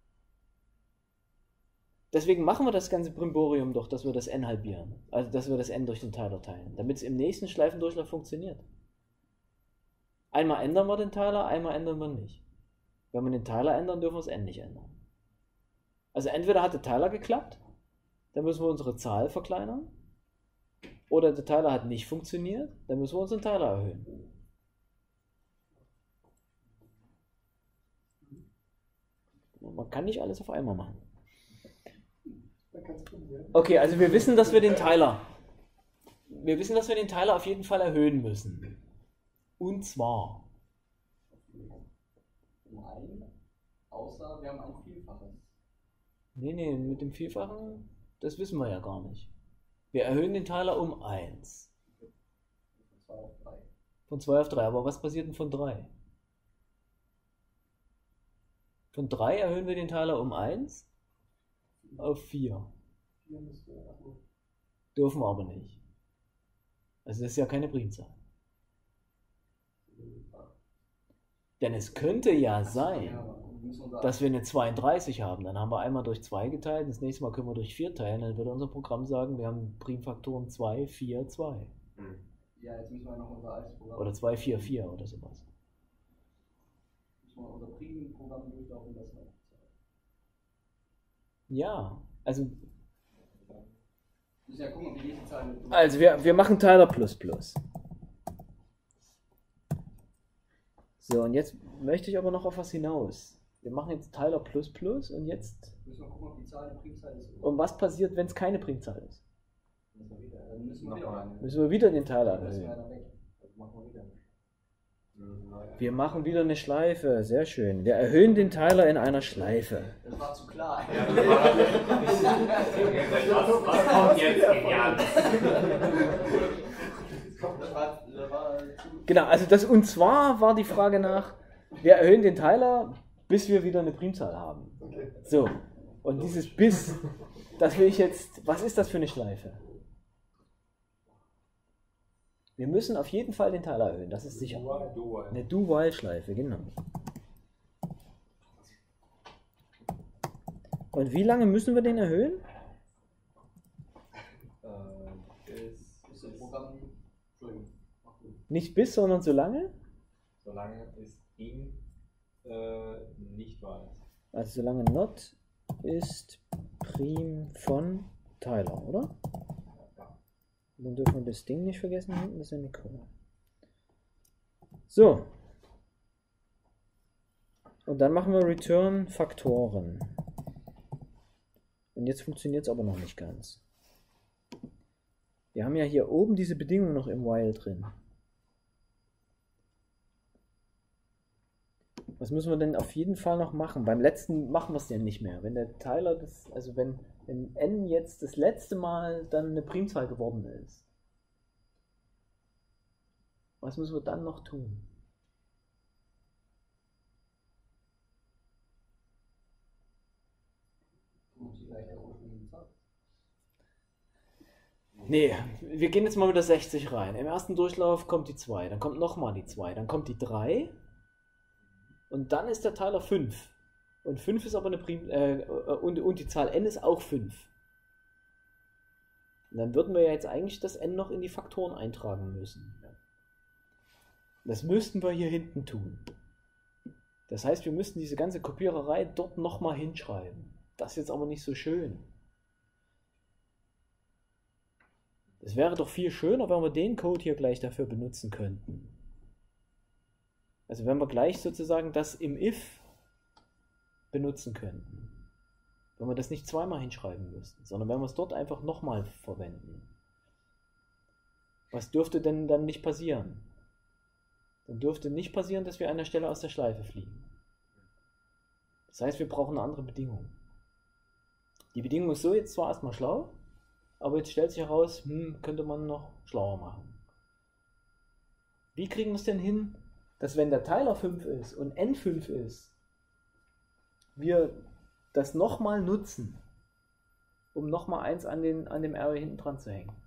Deswegen machen wir das ganze Brimborium doch, dass wir das n halbieren. Also, dass wir das n durch den Teiler teilen. Damit es im nächsten Schleifendurchlauf funktioniert. Einmal ändern wir den Teiler, einmal ändern wir nicht. Wenn wir den Teiler ändern, dürfen wir das n nicht ändern. Also entweder hat der Teiler geklappt, dann müssen wir unsere Zahl verkleinern. Oder der Teiler hat nicht funktioniert, dann müssen wir unseren Teiler erhöhen. Man kann nicht alles auf einmal machen. Okay, also wir wissen, dass wir den Teiler auf jeden Fall erhöhen müssen. Und zwar Außer wir haben ein Vielfaches. Nee, mit dem Vielfachen, das wissen wir ja gar nicht. Wir erhöhen den Teiler um 1. Von 2 auf 3. Von 2 auf 3, aber was passiert denn von 3? Von 3 erhöhen wir den Teiler um 1 auf 4. Dürfen wir aber nicht. Also das ist ja keine Primzahl. Denn es könnte ja sein, dass wir eine 32 haben. Dann haben wir einmal durch 2 geteilt, das nächste Mal können wir durch 4 teilen. Dann würde unser Programm sagen, wir haben Primfaktoren 2, 4, 2. Ja, jetzt müssen wir noch unser altes Programm. Oder 2, 4, 4 oder sowas. Müssen wir unser Primprogramm durchlaufen lassen. Ja, also... Wir müssen ja gucken, ob die nächste Zahl mit... Also wir machen Teiler plus plus. So, und jetzt möchte ich aber noch auf was hinaus. Wir machen jetzt Teiler plus plus und jetzt... Müssen wir gucken, ob die Zahl eine Primzahl ist. Und was passiert, wenn es keine Primzahl ist? Dann Müssen wir wieder den Teiler erhöhen. Das machen wir wieder. Wir machen wieder eine Schleife, sehr schön. Wir erhöhen den Teiler in einer Schleife. Das war zu klar. Ja, was kommt jetzt genial? Genau, also das und zwar war die Frage nach, wir erhöhen den Teiler, bis wir wieder eine Primzahl haben. So, und dieses bis, das will ich jetzt, was ist das für eine Schleife? Wir müssen auf jeden Fall den Teiler erhöhen, das ist sicher. Eine Do-While-Schleife, genau. Und wie lange müssen wir den erhöhen? Bis das Programm... Entschuldigung. Nicht bis, sondern so lange? Solange es ihm nicht weiß. Also solange not ist prim von Teiler, oder? Dann dürfen wir das Ding nicht vergessen hinten, das ist ja eine Komma. So, Und dann machen wir Return Faktoren. Und jetzt funktioniert es aber noch nicht ganz. Wir haben ja hier oben diese Bedingung noch im While drin. Was müssen wir denn auf jeden Fall noch machen? Beim letzten machen wir es ja nicht mehr. Wenn der Teiler das, also wenn n jetzt das letzte Mal dann eine Primzahl geworden ist, was müssen wir dann noch tun? Nee, wir gehen jetzt mal mit der 60 rein. Im ersten Durchlauf kommt die 2, dann kommt nochmal die 2, dann kommt die 3 und dann ist der Teiler 5. Und 5 ist aber eine und die Zahl n ist auch 5. Und dann würden wir ja jetzt eigentlich das n noch in die Faktoren eintragen müssen. Das müssten wir hier hinten tun. Das heißt, wir müssten diese ganze Kopiererei dort nochmal hinschreiben. Das ist jetzt aber nicht so schön. Es wäre doch viel schöner, wenn wir den Code hier gleich dafür benutzen könnten. Also wenn wir gleich sozusagen das im if benutzen könnten. Wenn wir das nicht zweimal hinschreiben müssten, sondern wenn wir es dort einfach nochmal verwenden. Was dürfte denn dann nicht passieren? Dann dürfte nicht passieren, dass wir an der Stelle aus der Schleife fliegen. Das heißt, wir brauchen eine andere Bedingung. Die Bedingung ist so jetzt zwar erstmal schlau, aber jetzt stellt sich heraus, könnte man noch schlauer machen. Wie kriegen wir es denn hin, dass wenn der Teiler 5 ist und n 5 ist, wir das nochmal nutzen, um nochmal 1 an dem Array hinten dran zu hängen?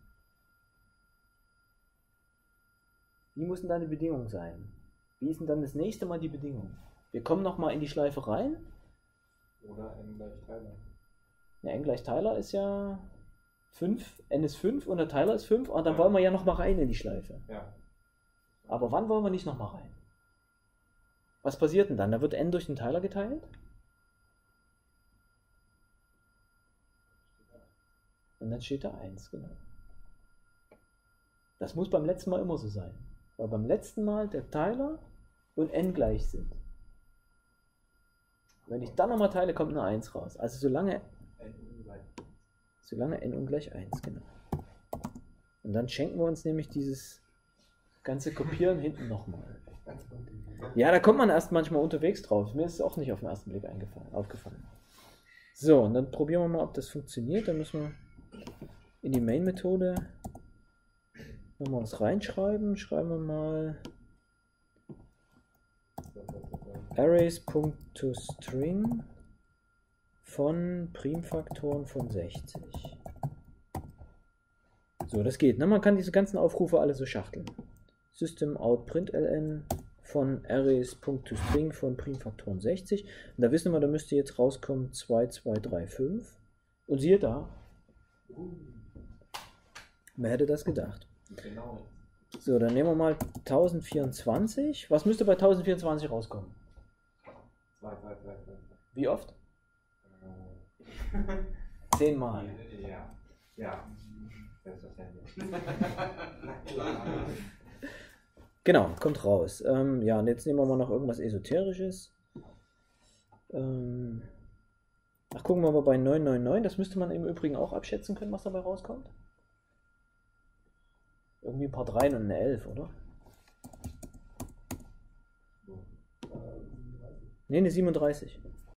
Wie muss denn da eine Bedingung sein? Wie ist denn dann das nächste Mal die Bedingung? Wir kommen nochmal in die Schleife rein. Oder n gleich Teiler. Ja, n gleich Teiler ist ja 5, n ist 5 und der Teiler ist 5, und dann wollen wir ja nochmal rein in die Schleife. Ja. Aber wann wollen wir nicht nochmal rein? Was passiert denn dann? Da wird n durch den Teiler geteilt. Und dann steht da 1, genau. Das muss beim letzten Mal immer so sein. Weil beim letzten Mal der Teiler und n gleich sind. Wenn ich dann nochmal teile, kommt eine 1 raus. Also solange n ungleich 1, genau. Und dann schenken wir uns nämlich dieses ganze Kopieren hinten nochmal. Ja, da kommt man erst manchmal unterwegs drauf. Mir ist es auch nicht auf den ersten Blick aufgefallen. So, und dann probieren wir mal, ob das funktioniert. Dann müssen wir in die Main-Methode nochmal was reinschreiben. Schreiben wir mal arrays.toString von Primfaktoren von 60. So, das geht. Ne? Man kann diese ganzen Aufrufe alle so schachteln. System out println von arrays.toString von Primfaktoren 60. Und da wissen wir, da müsste jetzt rauskommen 2235. Und siehe da, wer hätte das gedacht? Genau. So, dann nehmen wir mal 1024. Was müsste bei 1024 rauskommen? 2. Wie oft? 10 Mal. Ja. Ja. Selbstverständlich. Genau, kommt raus. Ja, und jetzt nehmen wir mal noch irgendwas Esoterisches. Ach, gucken wir mal bei 999. Das müsste man im Übrigen auch abschätzen können, was dabei rauskommt. Irgendwie ein paar 3 und eine 11, oder? Ne, eine 37.